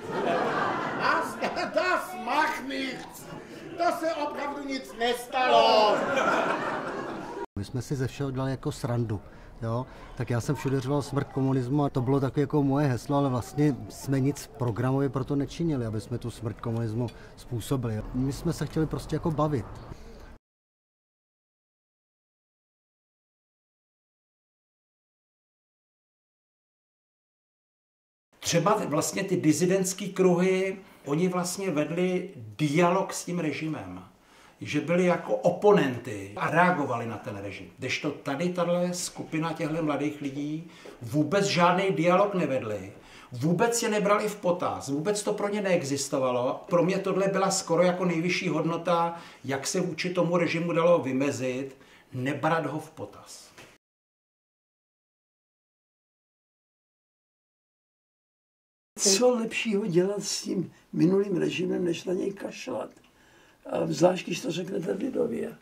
Das macht nichts. To se opravdu nic nestalo. My jsme si ze všeho dělali jako srandu. Jo? Tak já jsem všude řval smrt komunismu a to bylo takové jako moje heslo, ale vlastně jsme nic programově pro to nečinili, aby jsme tu smrt komunismu způsobili. My jsme se chtěli prostě jako bavit. Třeba vlastně ty disidentské kruhy Oni vlastně vedli dialog s tím režimem, že byli jako oponenty a reagovali na ten režim. Kdežto tady tahle skupina těchto mladých lidí vůbec žádný dialog nevedli, vůbec je nebrali v potaz, vůbec to pro ně neexistovalo. Pro mě tohle byla skoro jako nejvyšší hodnota, jak se vůči tomu režimu dalo vymezit, nebrat ho v potaz. Co lepšího dělat s tím minulým režimem, než na něj kašlat? A zvlášť, když to řeknete lidově.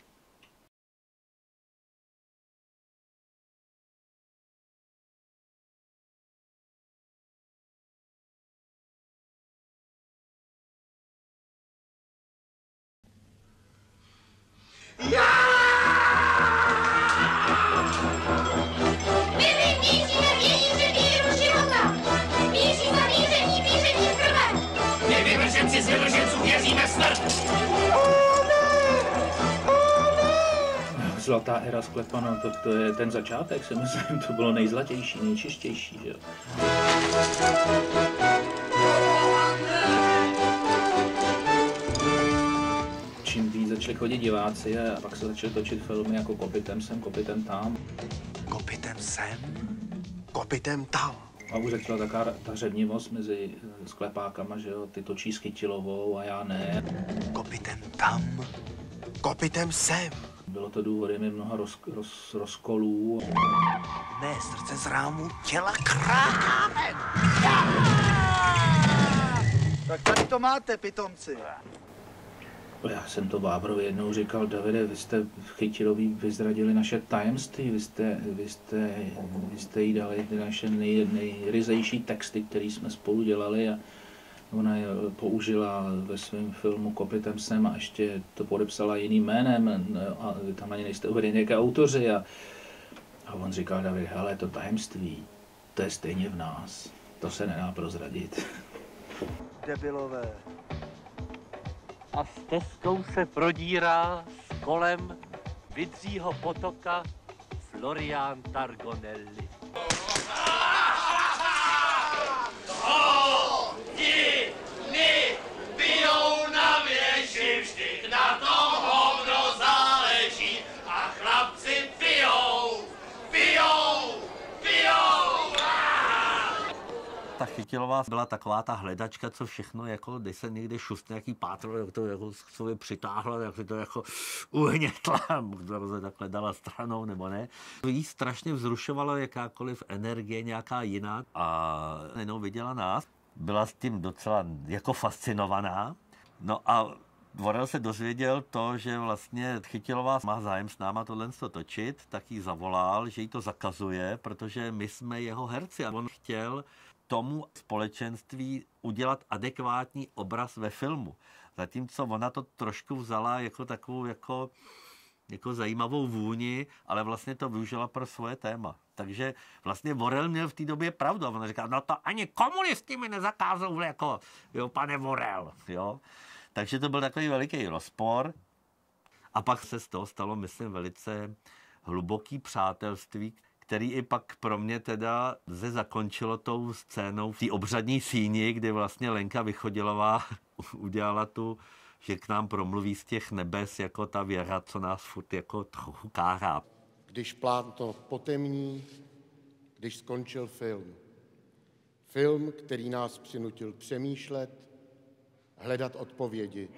Zlatá éra sklepa, no to je ten začátek, si myslím, to bylo nejzlatější, nejčistější, že jo. Čím víc začali chodit diváci a pak se začaly točit filmy jako Kopytem sem, Kopytem tam. Kopytem sem, kopytem tam. A už začala taková ta řevnivost mezi sklepákama, že jo, ty točí s Chytilovou a já ne. Kopytem tam, kopytem sem. Bylo to důvodem mnoha rozkolů. Mé srdce z rámu těla krámen. Tak tady to máte, pitomci. Já jsem to Bábrovi jednou říkal, Davide, vy jste v Chytilový vyzradili naše tajemství, vy jste jí dali ty naše nejryzejší texty, které jsme spolu dělali a ona je použila ve svém filmu Kopytem sem a ještě to podepsala jiným jménem a vy tam ani nejste uvedeni jako autoři a on říkal, David, hele, to tajemství, to je stejně v nás, to se nedá prozradit. Debilové. A stezkou se prodírá s kolem Vidřího potoka Florian Targonelli. Hodiny bijou na věži, vždyť na tom hovno záleží a chlapci pijou. Ta Chytilová byla taková ta hledačka, co všechno, jako když se někde šust nějaký pátro, jak to jako sobě přitáhla, jak si to jako uhnětla, se takhle dala stranou, nebo ne. Jí strašně vzrušovala jakákoliv energie, nějaká jiná a jenom viděla nás. Byla s tím docela jako fascinovaná. No a Vorel se dozvěděl to, že vlastně Chytilová má zájem s náma tohle točit, tak jí zavolal, že jí to zakazuje, protože my jsme jeho herci a on chtěl tomu společenství udělat adekvátní obraz ve filmu. Zatímco ona to trošku vzala jako takovou jako zajímavou vůni, ale vlastně to využila pro svoje téma. Takže vlastně Vorel měl v té době pravdu. A ona říká, no to ani komunisti mi nezakázou, jako, jo, pane Vorel, jo. Takže to byl takový veliký rozpor. A pak se z toho stalo, myslím, velice hluboký přátelství, který i pak pro mě teda se zakončilo tou scénou v té obřadní síni, kdy vlastně Lenka Vychodilová udělala tu, že k nám promluví z těch nebes jako ta Věra, co nás furt jako trochu kárá. Když plátno potemní, když skončil film. Film, který nás přinutil přemýšlet, hledat odpovědi.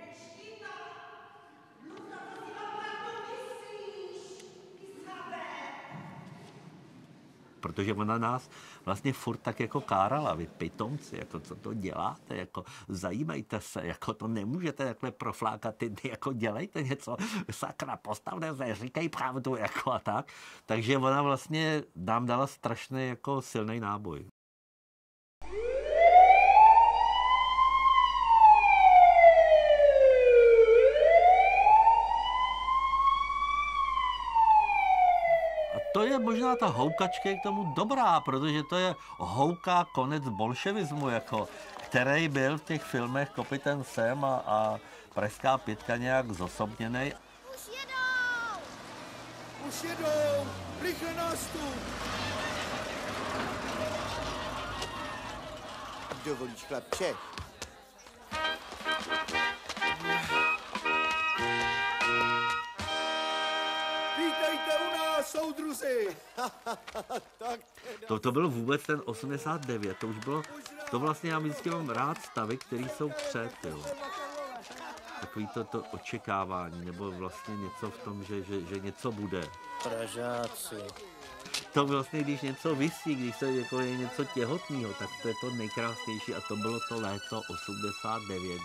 Protože ona nás vlastně furt tak jako kárala, vy pitomci, jako co to děláte, jako zajímejte se, jako to nemůžete takhle proflákat, jako dělejte něco, sakra, postavte se, říkej pravdu, jako a tak. Takže ona vlastně nám dala strašně jako silný náboj. To je možná ta houkačka k tomu dobrá, protože to je houka konec bolševismu, jako, který byl v těch filmech Kopytem sem a Pražská pětka nějak zosobněnej. Už jedou! Rychle nástup! Dovolíš, chlapče? Kluci! To byl vůbec ten 89, to už bylo, to vlastně já vždycky mám rád stavy, které jsou před, jo. Takový to očekávání, nebo vlastně něco v tom, že něco bude. Pražáci. To vlastně, když něco visí, když se jako je něco těhotného, tak to je to nejkrásnější a to bylo to léto 89.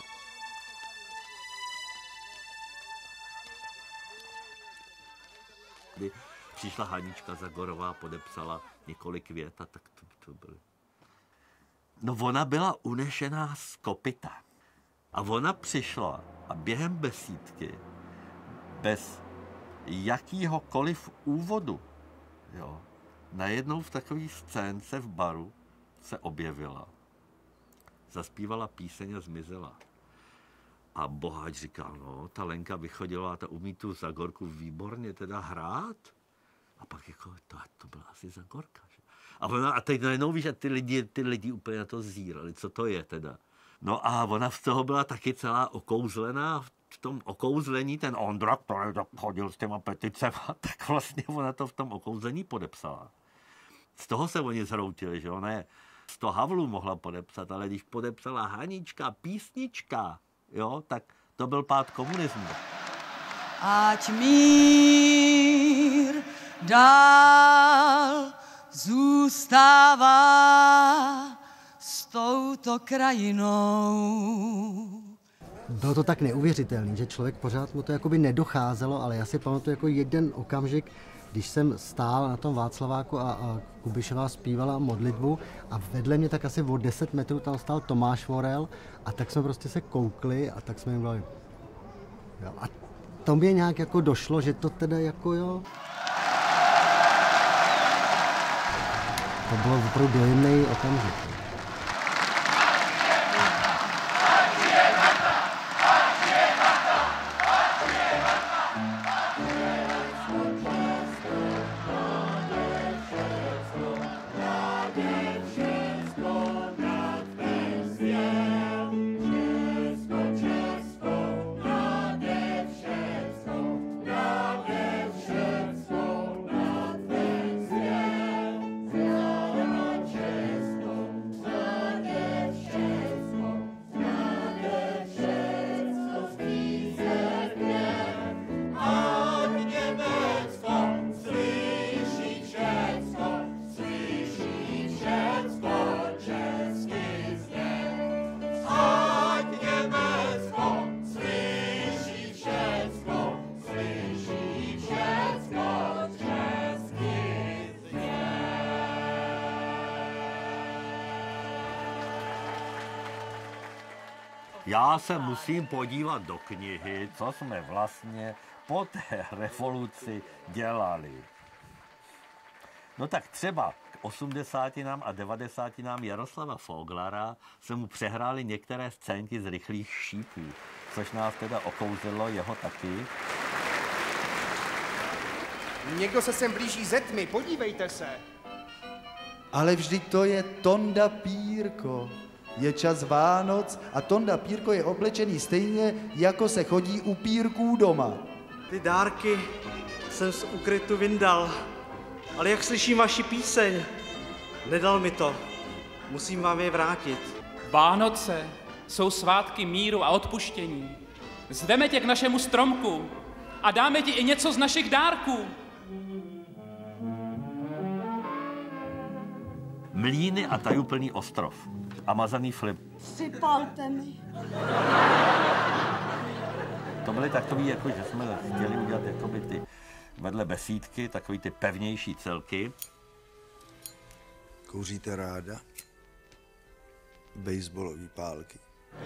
Kdy přišla Hanička Zagorová, podepsala několik vět a tak to bylo. No ona byla unešená z kopyta. A ona přišla a během besídky, bez jakýhokoliv úvodu, jo, najednou v takové scénce v baru se objevila. Zaspívala píseň a zmizela. A Boháč říkal, no, ta Lenka Vychodilá, ta umí tu Zagorku výborně teda hrát. A pak jako, to byla asi Zagorka, že? A teď najednou víš, že ty lidi úplně na to zírali, co to je teda. No a ona z toho byla taky celá okouzlená, v tom okouzlení ten Ondra, který chodil s těma peticema, tak vlastně ona to v tom okouzlení podepsala. Z toho se oni zhroutili, že ona je 100 havlů mohla podepsat, ale když podepsala Hanička, písnička, jo, tak to byl pád komunismu. Ať mír dál zůstává s touto krajinou. Bylo to tak neuvěřitelné, že člověk pořád mu to jakoby nedocházelo, ale já si pamatuju jako jeden okamžik, když jsem stál na tom Václaváku a Kubišová zpívala modlitbu a vedle mě tak asi o 10 metrů tam stál Tomáš Vorel a tak jsme prostě se koukli a tak jsme jim dali. Jo, a to mě nějak jako došlo, že to teda jako jo. To bylo opravdu dojemný okamžik. Já se musím podívat do knihy, co jsme vlastně po té revoluci dělali. No tak třeba k 80. a 90. Jaroslava Foglara se mu přehrály některé scénky z Rychlých šípů, což nás teda okouzilo jeho taky. Někdo se sem blíží ze tmy, podívejte se. Ale vždyť to je Tonda Pírko. Je čas Vánoc a Tonda Pírko je oblečený stejně, jako se chodí u pírků doma. Ty dárky jsem z ukrytu vyndal, ale jak slyším vaši píseň, nedal mi to. Musím vám je vrátit. Vánoce jsou svátky míru a odpuštění. Zveme tě k našemu stromku a dáme ti i něco z našich dárků. Mlýny a tajuplný ostrov. A mazaný flip. Sypalte mi. To byly takový, jako, že jsme chtěli udělat jakoby ty vedle besídky, takový ty pevnější celky. Kouříte ráda? Bejsbolový pálky.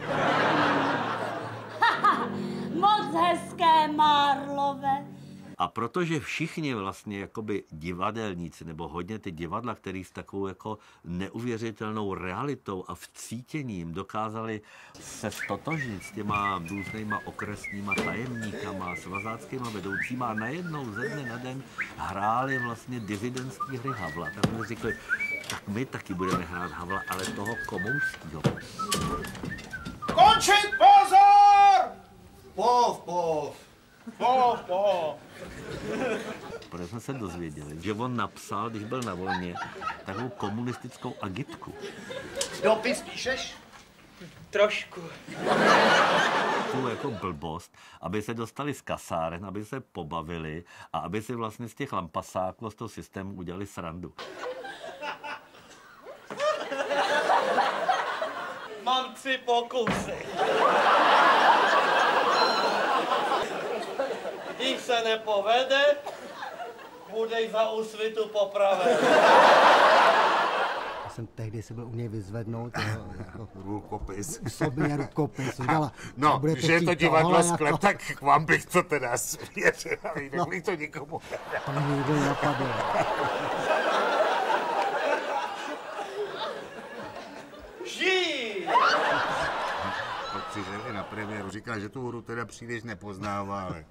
Moc hezké, Marlové. A protože všichni vlastně jakoby divadelníci, nebo hodně ty divadla, který s takovou jako neuvěřitelnou realitou a vcítěním dokázali se stotožnit s těma různýma okresníma tajemníkama, svazáckýma vedoucíma a najednou ze dne na den hráli vlastně dizidentský hry Havla. Tak jsme řekli, tak my taky budeme hrát Havla, ale toho komoušskýho. Končit, pozor! Pov. Pov. protože jsme se dozvěděli, že on napsal, když byl na vojně, takovou komunistickou agitku. Dopis píšeš? Trošku. Tu jako blbost, aby se dostali z kasáren, aby se pobavili a aby si vlastně z těch lampasáků, z toho systému udělali srandu. Mám 3 pokusy. Když se nepovede, budeš za Úsvitu popraven. Já jsem tehdy si byl u něj vyzvednout, jako rukopis. Sobě rukopis. Udělala, No, že je to divadlo Sklep, tak k vám bych to teda svěřil, tak bych to nikomu nedal. To mě nikdo nenapadl. Žij! Pak přišel i na premiéru, říkal, že tu hru teda příliš nepoznává, ale...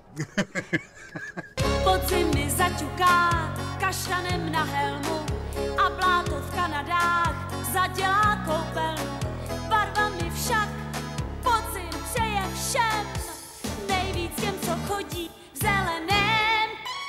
Podzim mi zaťuká kaštanem na helmu a bláto v Kanadách zadělá koupelnu. Barvami však podzim přeje všem, nejvíc těm, co chodí v zeleném.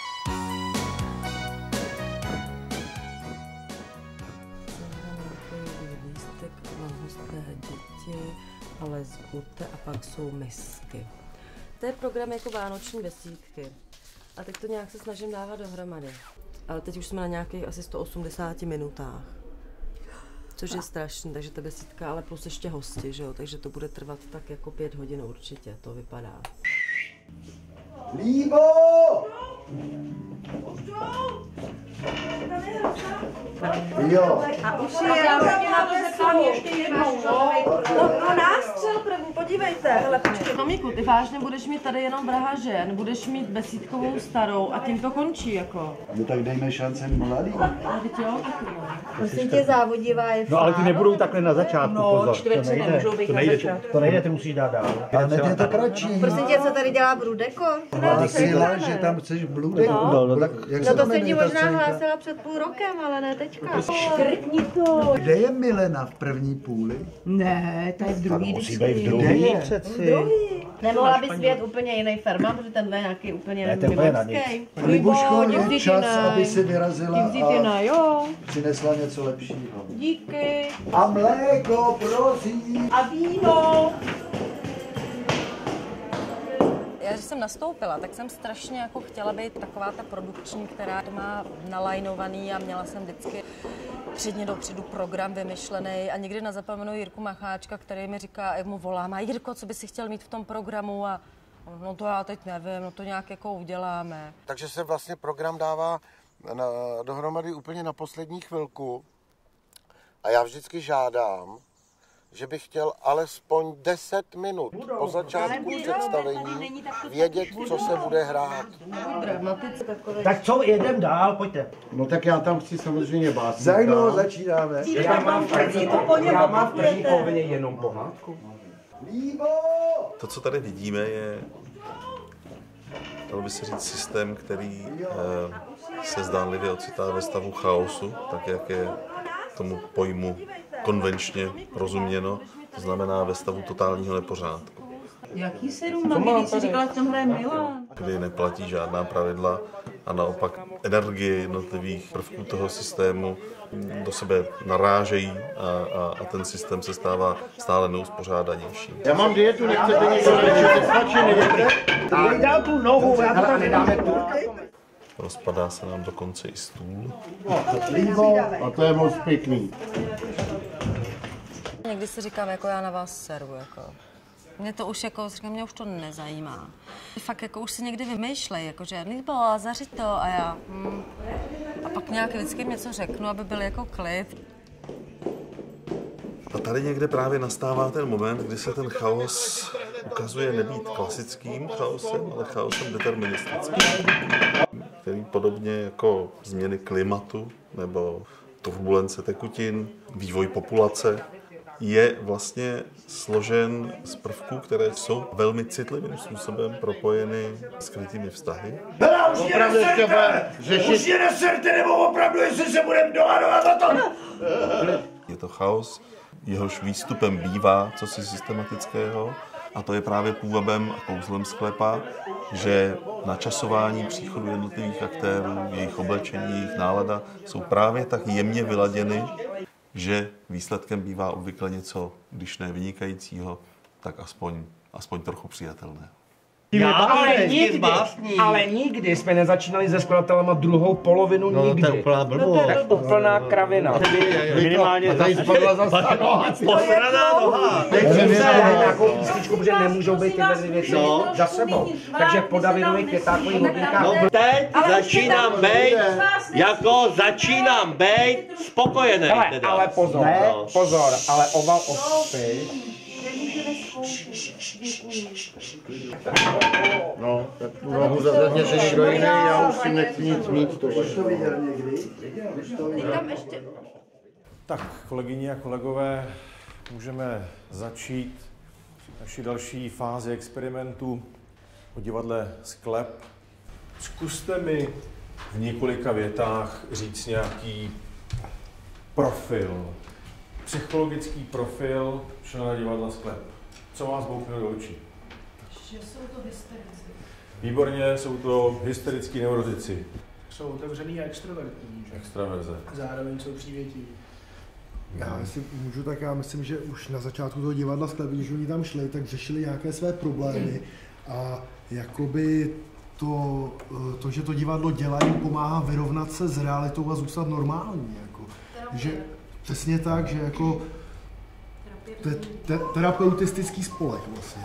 Lístek, lahosté děti, ale z gute a pak jsou misky. To je program jako vánoční besídky. A teď to nějak se snažím dávat dohromady. Ale teď už jsme na nějakých asi 180 minutách. Což je strašný, takže ta besídka, ale plus ještě hosti, že jo? Takže to bude trvat tak jako 5 hodin určitě, to vypadá. Líbo! Jo. A už je, já se na to zeptám ještě jednou, no nástřel první, podívejte. Hele, počkej, Tomíku, ty vážně budeš mít tady jenom vraha žen, budeš mít besídkovou starou a tím to končí, jako. No tak dejme šance mladý. Prosím tě, závodivá je. No ale ty nebudou takhle na začátku, pozor. Čtvrtci nemůžou být na začátku. To nejde, ty musíš dát dál. Ale ne, je to kratší. Prosím tě, co tady dělá Brudeko? Hlásila, že tam chceš bludek. No to jsem ti možná hlásila před půl rokem, ale ne teďka. Škrtni to. Kde je Milena v první půli? Ne, to je v druhý. Musí být v druhý přeci. Nemohla bys být úplně jiný farma, protože tenhle je nějaký úplně mimořádný. Libuško, je čas, aby si vyrazila a přinesla něco lepšího. Díky. A mléko, prosím. A víno. Já, když jsem nastoupila, tak jsem strašně jako chtěla být taková ta produkční, která to má nalajnovaný a měla jsem vždycky předně dopředu program vymyšlený a někdy nezapomenu Jirku Macháčka, který mi říká, jak mu volám, a Jirko, co by si chtěl mít v tom programu a no to já teď nevím, no to nějak jako uděláme. Takže se vlastně program dává dohromady úplně na poslední chvilku a já vždycky žádám, že bych chtěl alespoň 10 minut po začátku představení vědět, co se bude hrát. Tak co, jedem dál, pojďte. No tak já tam chci samozřejmě básníka. Zajno, začínáme. Já mám v první polovině jenom pohádku. To, co tady vidíme, je, dalo by se říct, systém, který se zdánlivě ocitá ve stavu chaosu, tak jak je tomu pojmu konvenčně rozuměno, to znamená ve stavu totálního nepořádku. Jaký 7 nohy, jsi říkala, že tomhle je Milan? Kdy neplatí žádná pravidla a naopak energie jednotlivých prvků toho systému do sebe narážejí a ten systém se stává stále neuspořádanějším. Já mám dietu, nechcete někdo řečit, svačiny. Dej dál tu nohu, já to tam nedáme tu. Rozpadá se nám dokonce i stůl. A to je moc pěkný. Někdy si říkám, jako já na vás seru, jako. Mě to už jako, říkám, mě už to nezajímá. Fakt jako už si někdy vymýšlej, jako že Líbo, zařiď to a já. A pak nějak vždycky něco řeknu, aby byl jako klid. A tady někde právě nastává ten moment, kdy se ten chaos ukazuje nebýt klasickým chaosem, ale chaosem deterministickým, který podobně jako změny klimatu nebo turbulence tekutin, vývoj populace, je vlastně složen z prvků, které jsou velmi citlivým způsobem propojeny s krytými vztahy. Už je neserte, nebo opravdu, jestli se budeme dohadovat za to. Je to chaos, jehož výstupem bývá cosi systematického a to je právě půvabem a kouzlem sklepa, že načasování příchodu jednotlivých aktérů, jejich oblečení, jejich nálada jsou právě tak jemně vyladěny, že výsledkem bývá obvykle něco, když ne vynikajícího, tak aspoň trochu přijatelného. Ale nikdy jsme nezačínali se skladatelema druhou polovinu, nikdy. To je úplná blbost. To je úplná kravina. Minimálně posraná noha. Teď jsem nějakou písničku, protože nemůžou být tyhle věci za sebou. Takže po Davidových Květákových hodinkách. No teď začínám bejt spokojený. Ale pozor, ale oval ostři. No, tak tu nohu zazadněte někdo jiný, já už si nechci nic mít. To už to viděl někdy? Tak, kolegyně a kolegové, můžeme začít naši další fázi experimentu o divadle Sklep. Zkuste mi v několika větách říct nějaký profil, psychologický profil člena divadla Sklep. Co vás bouchne do očí? Že jsou to hysterici. Výborně, jsou to hysterický neurotici. Jsou otevřený a extrovertní. Extraverze. Zároveň jsou přívětiví. Já jestli můžu, tak já myslím, že už na začátku toho divadla Sklep, když oni tam šli, tak řešili nějaké své problémy a jakoby to, že to divadlo dělá, jim pomáhá vyrovnat se s realitou a zůstat normální. Jako. Že přesně tak, že jako terapeutistický spolek vlastně.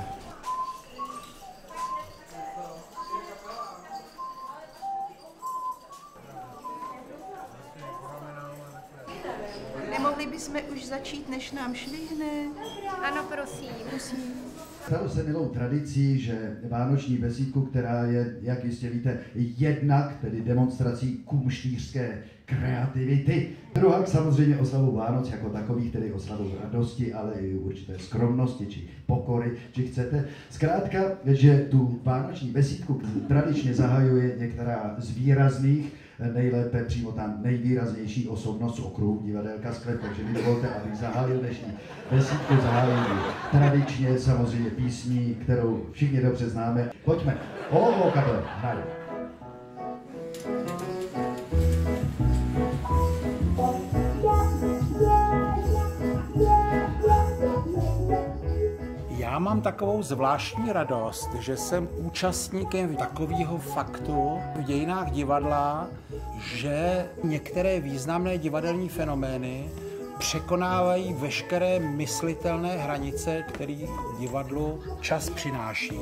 Nemohli bychom už začít, než nám švihne? Ano, prosím. Stalo se milou tradicí, že vánoční besídku, která je, jak jistě víte, jednak tedy demonstrací kumštířské kreativity. Druhak samozřejmě oslavou Vánoc jako takových, tedy oslavou radosti, ale i určité skromnosti či pokory, či chcete. Zkrátka, že tu vánoční besídku tradičně zahajuje některá z výrazných, nejlépe přímo ta nejvýraznější osobnost z okruhu divadelka Sklep, takže mi dovolte, abych zahájil dnešní besídku, zahájil tradičně samozřejmě písní, kterou všichni dobře známe. Pojďme, Holo Kabel, hraj. Já mám takovou zvláštní radost, že jsem účastníkem takového faktu v dějinách divadla, že některé významné divadelní fenomény překonávají veškeré myslitelné hranice, které divadlu čas přináší.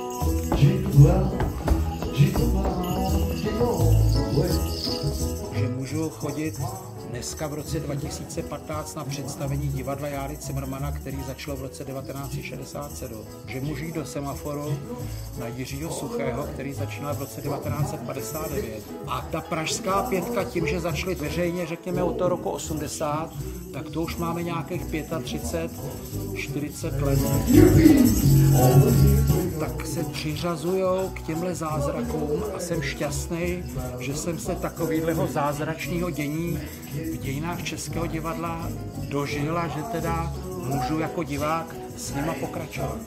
Že můžu chodit dneska v roce 2015 na představení divadla Járy Cimrmana, který začalo v roce 1967. Že můžu jít do Semaforu na Jiřího Suchého, který začínal v roce 1959. A ta pražská pětka tím, že začaly veřejně, řekněme, od toho roku 80, tak to už máme nějakých 35, 40 let. Tak se přiřazujou k těmhle zázrakům a jsem šťastný, že jsem se takovýhleho zázračného dění v dějinách českého divadla dožil a že teda můžu jako divák s nima pokračovat.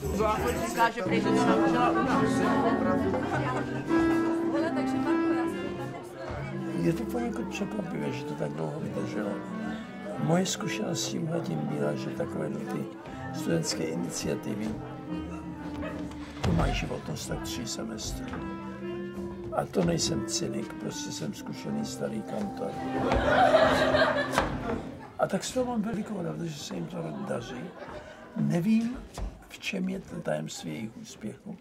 Je to poněkud překvapivé, že to tak dlouho vydrželo. Moje zkušenost s tímhletím byla, že takové ty studentské iniciativy to mají životnost tak 3 semestry. A to nejsem cynik, prostě jsem zkušený starý kantor. A tak z toho mám velikou radost, že se jim to daří. Nevím, v čem je to tajemství jejich úspěchu.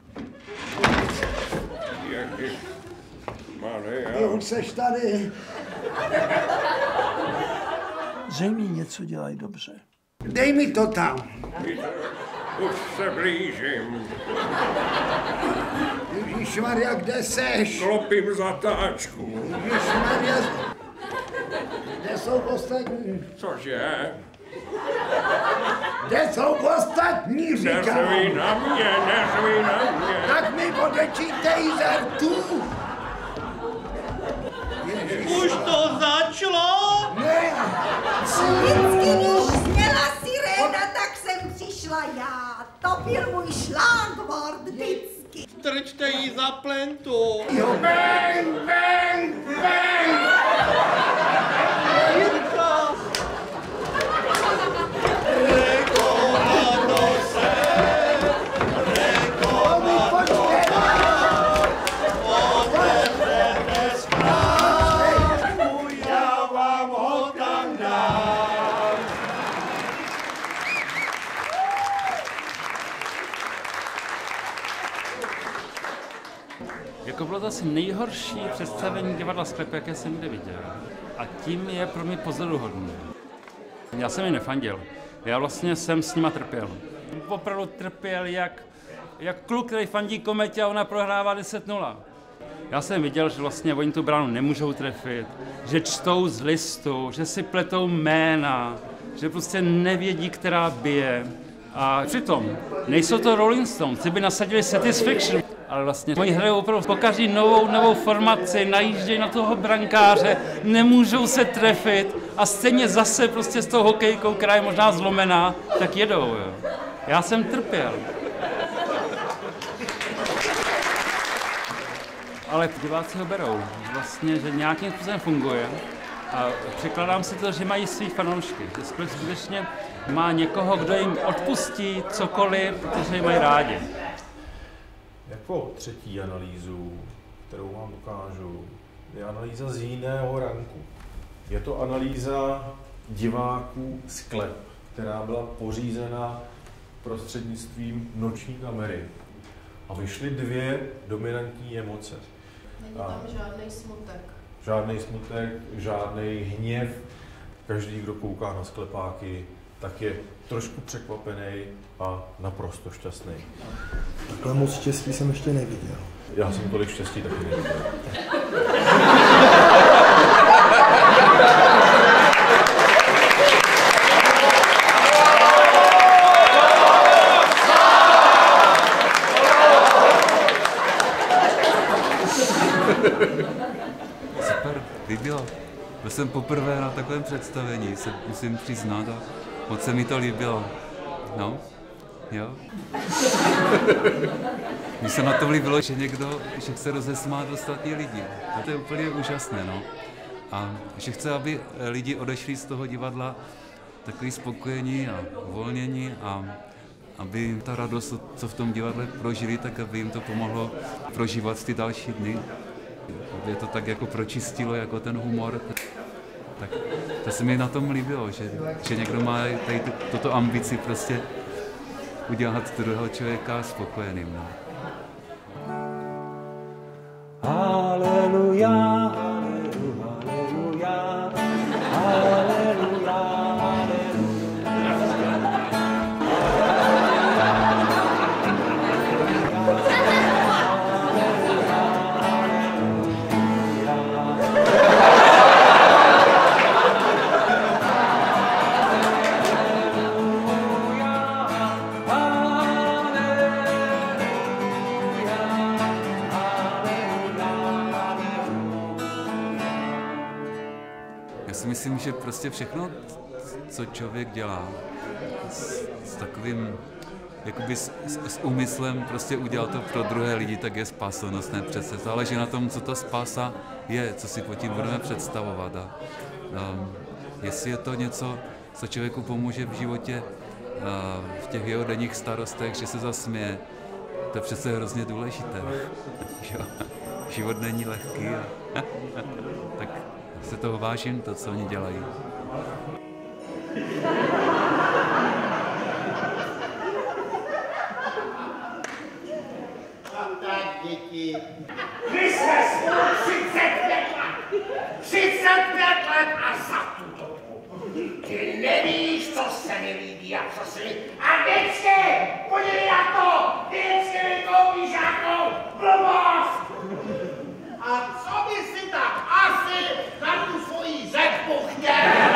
Ty už seš tady. Zřejmě něco dělají dobře. Dej mi to tam. Už se blížím. Ježišmarja, kde seš? Klopím zatáčku. Ježišmarja, kde jsou ostatní? Cože? Kde jsou ostatní, říkám? Neřvi na mě, neřvi na mě. Tak mi odečítej ze rtů. Už to začalo? Ne. Vždycky, když zněla siréna, tak jsem přišla já. To byl můj šlágvort vždycky. Strčte jí za plentu. Jo. Bang, bang, bang. Jako bylo to asi nejhorší představení divadla Sklep, jaké jsem kdy viděl. A tím je pro mě pozoruhodný. Já jsem ji nefandil. Já vlastně jsem s nima trpěl. Opravdu trpěl jak kluk, který fandí Kometě a ona prohrává 10-0. Já jsem viděl, že vlastně oni tu bránu nemůžou trefit, že čtou z listu, že si pletou jména, že prostě nevědí, která bije. A přitom nejsou to Rolling Stones, ty by nasadili Satisfaction, ale vlastně oni hrajou opravdu po každý novou formaci, najíždějí na toho brankáře, nemůžou se trefit a stejně zase prostě s tou hokejkou, která je možná zlomená, tak jedou. Jo. Já jsem trpěl. Ale diváci ho berou, vlastně, že nějakým způsobem funguje a překladám si to, že mají svý fanoušky, že skutečně má někoho, kdo jim odpustí cokoliv, protože ji mají rádi. Jako třetí analýzu, kterou vám ukážu, je analýza z jiného ranku. Je to analýza diváků Sklep, která byla pořízena prostřednictvím noční kamery. A vyšly dvě dominantní emoce. Není tam žádný smutek. Žádný smutek, žádný hněv. Každý, kdo kouká na Sklepáky, tak je trošku překvapený a naprosto šťastný. Takhle moc štěstí jsem ještě neviděl. Já jsem tolik štěstí taky neviděl. Super, líbilo. Byl jsem poprvé na takovém představení, se musím přiznat a moc se mi to líbilo. No, jo. Mně se na tom líbilo, že někdo, že chce rozesmát ostatní lidi. To je úplně úžasné, no. A že chce, aby lidi odešli z toho divadla takový spokojení a uvolnění a aby jim ta radost, co v tom divadle prožili, tak aby jim to pomohlo prožívat ty další dny. Aby je to tak jako pročistilo, jako ten humor. Tak to se mi na tom líbilo, že někdo má tady tuto ambici prostě udělat druhého člověka spokojeným. No. Haleluja, haleluja, haleluja, Já si myslím, že prostě všechno, co člověk dělá s takovým, jakoby s úmyslem prostě udělat to pro druhé lidi, tak je spásonosné přece. Záleží na tom, co ta spása je, co si pod tím budeme představovat. A jestli je to něco, co člověku pomůže v životě, v těch jeho denních starostech, že se zasměje, to je přece hrozně důležité. Život není lehký a tak se toho vážím, to, co oni dělají. A tak, děti. My jsme spolu 35 let. 35 let a za tu dobu. Ty nevíš, co se mi líbí a co se mi... A vždycky, podívej na to, vždycky mi koupíš nějakou blbost. A co by si tak asi na tu svoji řepku chtěl?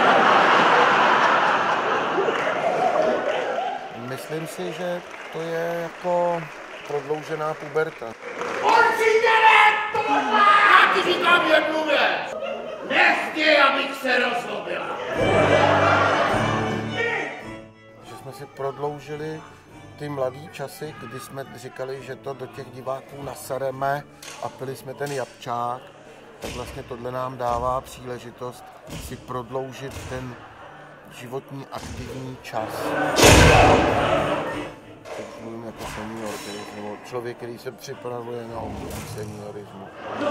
Myslím si, že to je jako prodloužená puberta. Určitě ne, to možná! Já ti říkám jednu věc. Nechtěj, abych se rozlobila. Že jsme si prodloužili ty mladý časy, kdy jsme říkali, že to do těch diváků nasereme a pili jsme ten jabčák, tak vlastně tohle nám dává příležitost si prodloužit ten životní aktivní čas. Teď mluvím jako senior, nebo člověk, který se připravuje na období seniorismu.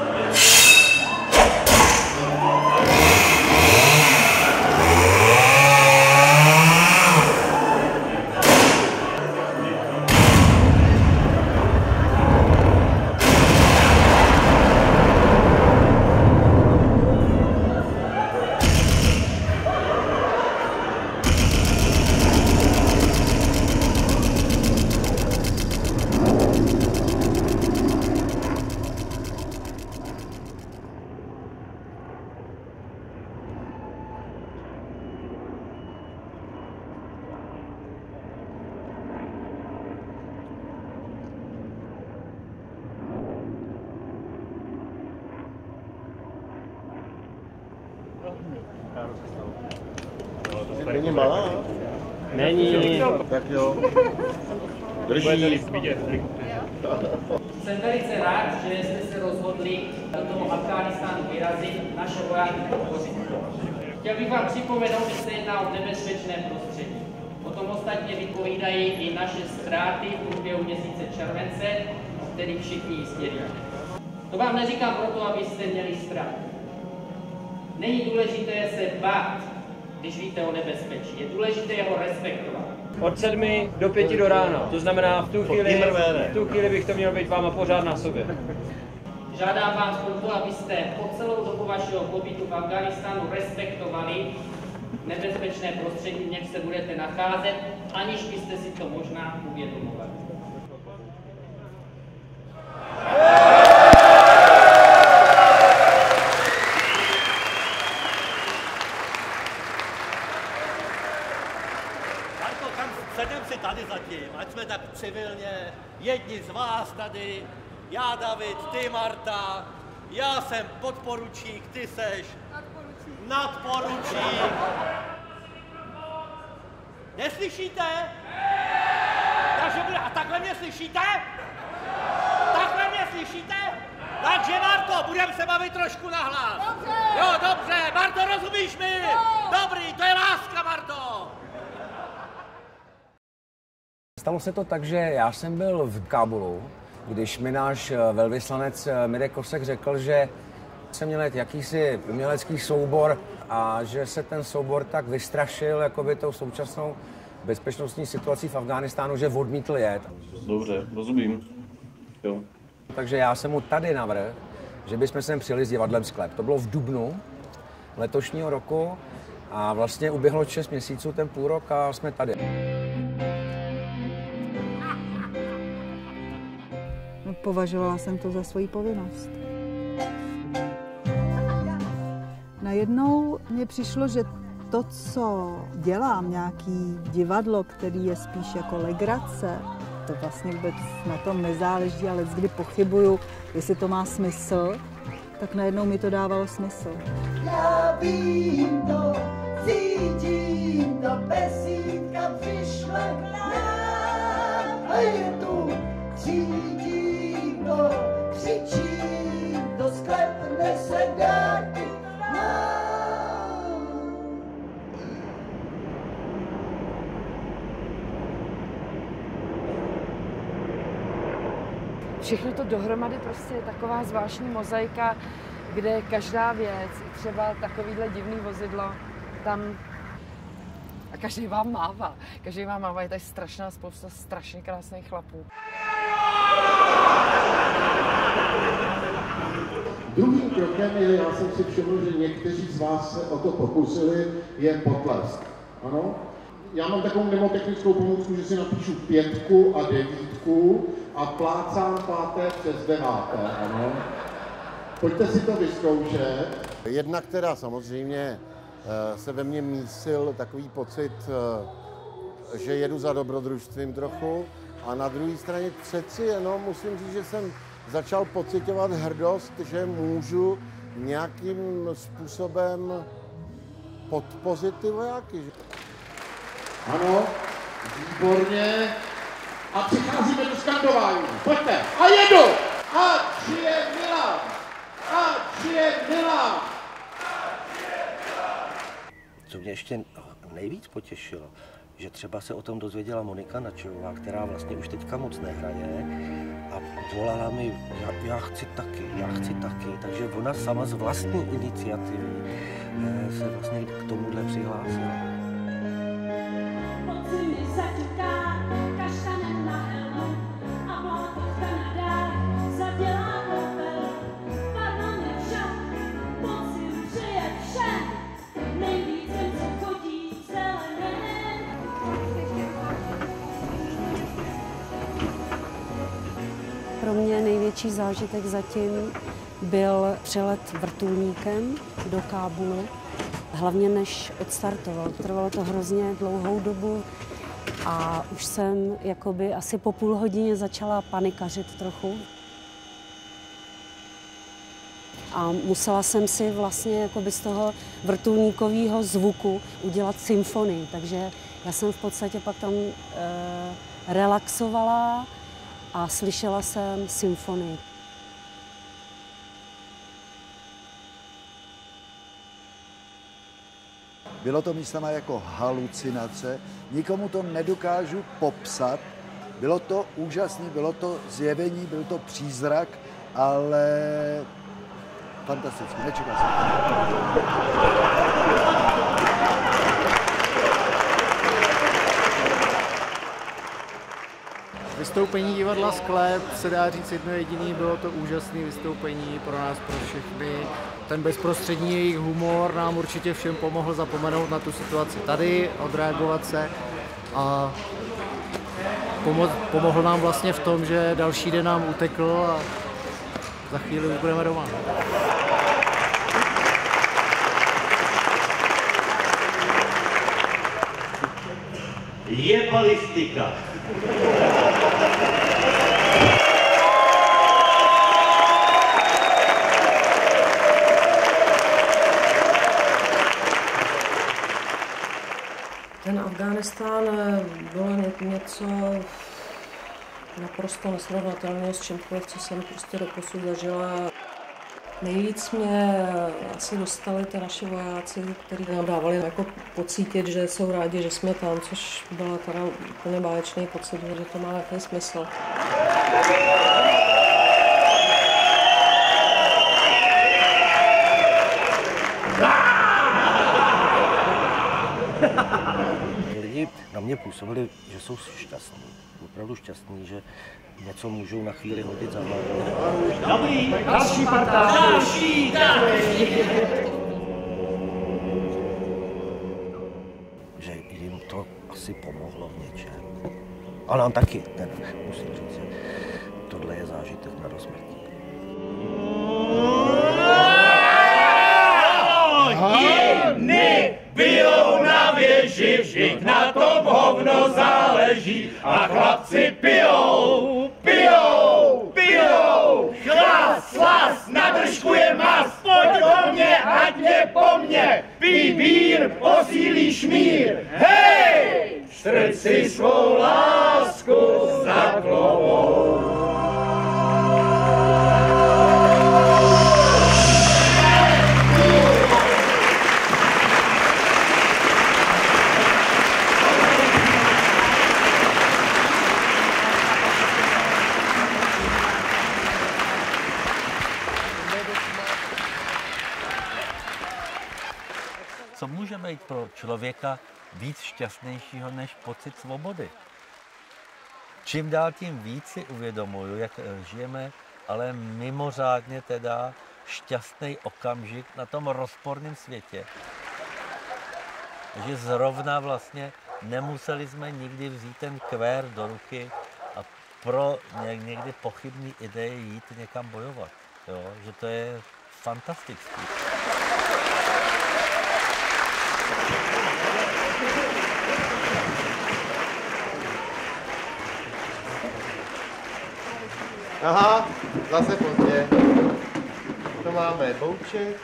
Není malá? Není. Tak jo. Drží. Jsem velice rád, že jste se rozhodli do toho Afghánistánu vyrazit, naše vojáky podpořit. Chtěl bych vám připomenout, že se jedná o nebezpečné prostředí. O tom ostatně vypovídají i naše ztráty v průběhu měsíce července, o kterých všichni jistě víte. To vám neříkám proto, abyste měli strach. Není důležité se bát, když víte o nebezpečí. Je důležité ho respektovat. Od 7 do 5 do rána. To znamená, v tu chvíli bych to měl být váma pořád na sobě. Žádám vás proto, abyste po celou dobu vašeho pobytu v Afghánistánu respektovali nebezpečné prostředí, v něm se budete nacházet, aniž byste si to možná uvědomovali. Sedem si tady zatím, ať jsme tak civilně, jedni z vás tady, já David, ty Marta, já jsem podporučík, ty seš nadporučík. Neslyšíte? Takže bude, a takhle mě slyšíte? Takhle mě slyšíte? Takže Marto, budeme se bavit trošku nahlas. Dobře. Jo, dobře, Marto, rozumíš mi? Dobrý, to je láska, Marto. Stalo se to tak, že já jsem byl v Kábulu, když mi náš velvyslanec Mirek Kosek řekl, že jsem měl jakýsi umělecký soubor a že se ten soubor tak vystrašil jakoby tou současnou bezpečnostní situací v Afghánistánu, že odmítl jet. Dobře, rozumím. Jo. Takže já jsem mu tady navrhl, že bychom sem přijeli s divadlem Sklep. To bylo v dubnu letošního roku a vlastně uběhlo 6 měsíců, ten půl rok a jsme tady. Považovala jsem to za svoji povinnost. Najednou mně přišlo, že to, co dělám, nějaký divadlo, který je spíš jako legrace, to vlastně vůbec na tom nezáleží, ale kdy pochybuju, jestli to má smysl, tak najednou mi to dávalo smysl. Já vím to, cítím to, besídka přišle k nám a je tu, cítím to, křičím to, sklep nese dárky nám. Všechno to dohromady prostě je taková zvláštní mozaika, kde každá věc, třeba takovýhle divný vozidlo, tam a každý vám mává. Každý vám mává, je tady strašná spousta strašně krásných chlapů. Druhým krokem je, já jsem si všiml, že někteří z vás se o to pokusili, je potlesk. Ano? Já mám takovou mnemotechnickou pomůcku, že si napíšu 5 a 9 a plácám 5. přes 9. Ano? Pojďte si to vyzkoušet. Jednak teda samozřejmě se ve mně mísil takový pocit, že jedu za dobrodružstvím trochu a na druhé straně přeci jenom musím říct, že jsem začal pociťovat hrdost, že můžu nějakým způsobem podpořit ty vojáky. Ano, výborně. A přicházíme do skandování. Pojďte. A jedu. Ať žije Milan. Ať žije Milan. Co mě ještě nejvíc potěšilo, že třeba se o tom dozvěděla Monika Načová, která vlastně už teďka moc nehraje a volala mi, já chci taky, takže ona sama z vlastní iniciativy se vlastně k tomuhle přihlásila. Pro mě největší zážitek zatím byl přelet vrtulníkem do Kábulu, hlavně než odstartoval. Trvalo to hrozně dlouhou dobu a už jsem jakoby asi po půl hodině začala panikařit trochu. A musela jsem si vlastně jakoby z toho vrtulníkového zvuku udělat symfonii, takže já jsem v podstatě pak tam relaxovala a slyšela jsem symfonii. Bylo to místama jako halucinace, nikomu to nedokážu popsat. Bylo to úžasné, bylo to zjevení, byl to přízrak, ale fantasticky, nečekal jsem. Vystoupení divadla Sklep se dá říct jedno jediné, bylo to úžasné vystoupení pro nás, pro všechny. Ten bezprostřední jejich humor nám určitě všem pomohl zapomenout na tu situaci tady, odreagovat se a pomohl nám vlastně v tom, že další den nám utekl a za chvíli už budeme doma. Je balistika. Ten Afghánistán bylo něco naprosto nesrovnatelného s čímkoliv, co jsem prostě doposud zažila. Nejvíc mě asi dostali ty naši vojáci, kteří nám dávali jako pocítit, že jsou rádi, že jsme tam, což byla teda úplně báječný pocit, že to má nějaký smysl. Lidi na mě působili, že jsou šťastní, opravdu šťastní, že něco můžou na chvíli hodit za hlavu. Dobrý, další parta! Další! Že jim to asi pomohlo v něčem. A nám taky, teda, musím říct, že tohle je zážitek na rozmrtí. Hodiny bijou na věži, vždyť na tom hovno záleží a chlapci pijou, pijou, pijou. Chlas, slas, na držku je mas, pojď do mě, ať mě po mně, pij bír, posílíš mír. Hej, strč si svou lásku za klobouk. Co může být pro člověka víc šťastnějšího než pocit svobody? Čím dál tím víc si uvědomuju, jak žijeme, ale mimořádně teda šťastný okamžik na tom rozporném světě. Že zrovna vlastně nemuseli jsme nikdy vzít ten kvér do ruky a pro někdy pochybný ideje jít někam bojovat. Jo? Že to je fantastické. Aha, zase pozdě. To máme Bouček,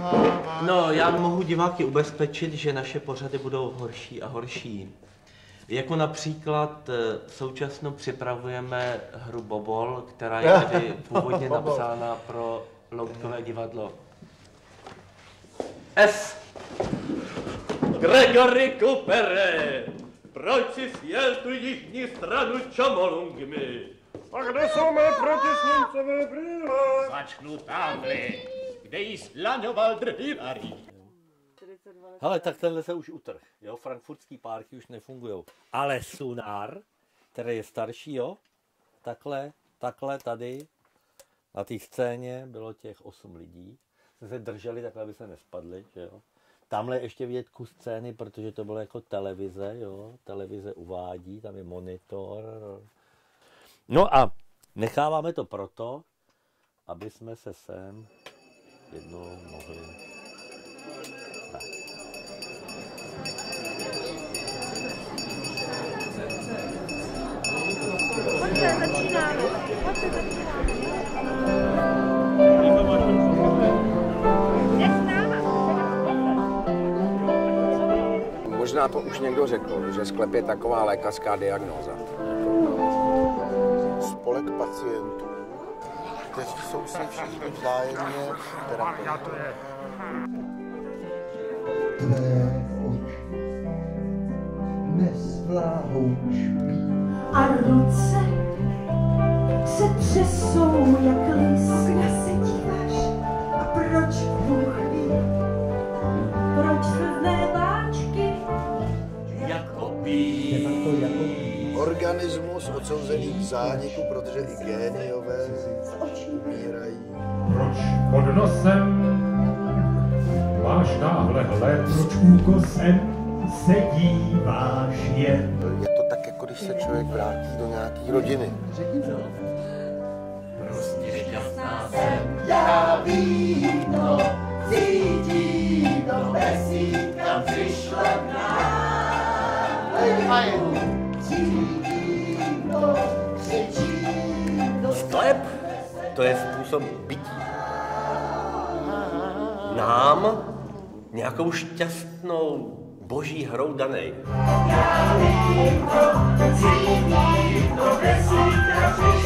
No, já mohu diváky ubezpečit, že naše pořady budou horší a horší. Jako například současně připravujeme hru Bobol, která je tedy původně napsána pro loutkové divadlo. S. Gregory Coopere, proč jsi sjel tu jižní stranu Čomolungmi? A kde jsou mé protisněmcové brýle? Začnu tamhle, kde jí slaňoval drhivary. Hele, tak tenhle se už utrh, jo, frankfurtský párky už nefungujou. Ale Sunár, který je starší, jo, takhle tady, na té scéně bylo těch 8 lidí. Jsme se drželi takhle, aby se nespadli, že jo. Tamhle ještě vidět kus scény, protože to bylo jako televize, jo, televize uvádí, tam je monitor. No a necháváme to proto, aby jsme se sem jednou mohli dát. Pojďte, začínáme. Pojďte, začínáme. Možná to už někdo řekl, že sklep je taková lékařská diagnóza. Spolek pacientů, kteří jsou si všichni vzájemně terapeuti. Tvé oči dnes vláhou špí a ruce se třesou jak lis. Kde se díváš a proč Bůh ví? Proč slzné váčky jako pí? Organismus odsouzený k zániku, protože i géniové umírají. Proč pod nosem máš náhle hled? Proč úkosem se díváš jen? Je to tak, jako když se člověk vrátí do nějaký rodiny. Prostě šťastná jsem. Já vím to, cítím to, besídka přišla k nám. Cítím to, křičím to. Sklep, to je způsob bytí. Nám nějakou šťastnou boží hrou danej. Já vím to, cítím to, besídka přišla